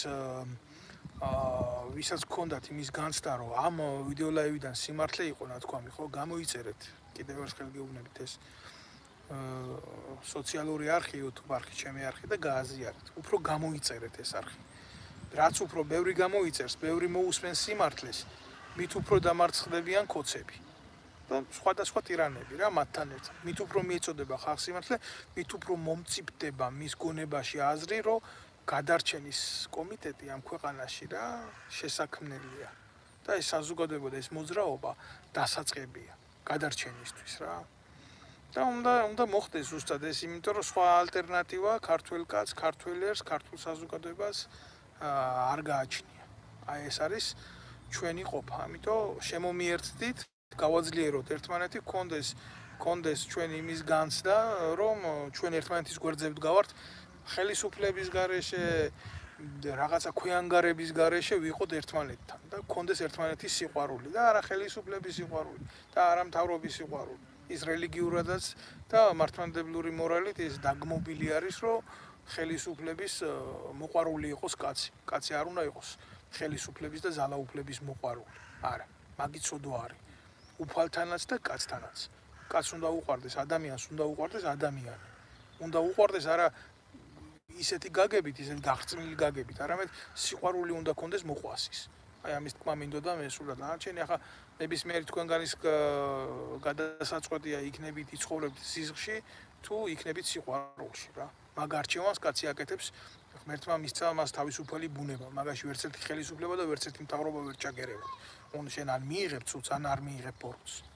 ვისაც გქონდათ იმის განცდა რომ ამ ვიდეო ლაივიდან სიმართლე იყო ნათქვამი ხო გამოიწერეთ კიდევ ერთხელ ხელგეუბნებით ეს სოციალური არხი YouTube არხი ჩემი არხი და გააზიარეთ უფრო გამოიწერეთ ეს არხი რაც უფრო ბევრი გამოიწერს ბევრი მოусმენს სიმართლეს მით უფრო დამარცხდებიან კოცები და სხვადასხვა ტირანები რა მათთან ერთად მით უფრო მიეწოდება ხალხს სიმართლე მით უფრო მომწიფდება მის გონებაში აზრი რომ გადარჩენის კომიტეტი ამ ქვეყანაში რა შესაქმნელია და ეს საზოგადოება და ეს მოძრაობა დასაწყებია გადარჩენისთვის რა და უნდა მოხდეს ზუსტად ეს იმიტომ რომ სხვა ალტერნატივა ქართველ კაცს ქართველერს ქართულ საზოგადოებას არ გააჩნია აი ეს არის ჩვენი ყოფა ამიტომ შემომიერთდით გავაძლიეროთ ერთმანეთი გქონდეს ჩვენ იმის განცდა რომ ჩვენ ერთმანეთის გვერდზე ვდგავართ ხელისუფლების გარეშე რაღაცა ქვეანგარების გარეშე ვიყოთ ერთმანეთთან და გქონდეს ერთმანეთის სიყვარული და არა ხელისუფლების სიყვარული და არა მთავრობის სიყვარული ის რელიგიურადაც და მართლმადიდებლური მორალით ის დაგმობილი არის რომ ხელისუფლების მოყვარული იყოს კაცი. კაცი არ უნდა იყოს ხელისუფლების და ძალაუფლების მოყვარული. არა, მაგით სოდო არის. უფალთანაც და კაცთანაც. კაცს უნდა უყვარდეს, ადამიანს უნდა უყვარდეს ადამიანი. უნდა უყვარდეს არა ისეთი გაგებით, ისეთი გაღწმილი გაგებით, არამედ სიყვარული უნდა კონდეს მოყვასის. აი ამის თქმა მინდოდა მე სულად. არჩენი ახლა ნებისმიერი თქვენგანის გადასაწყვეტია იქნებით იცხოვრებთ სიზღში თუ იქნებით სიყვარულში რა. მაგ არჩევანს კაცი აკეთებს ღმერთმა მისცა მას თავისუფალი ბუნება. მაგაში ვერც ერთი ხელისუფლება და ვერც ერთი მთავრობა ვერ ჩაგერებათ. შენ ან მიიღებ ცუც, ან არ მიიღებ ბოროტს.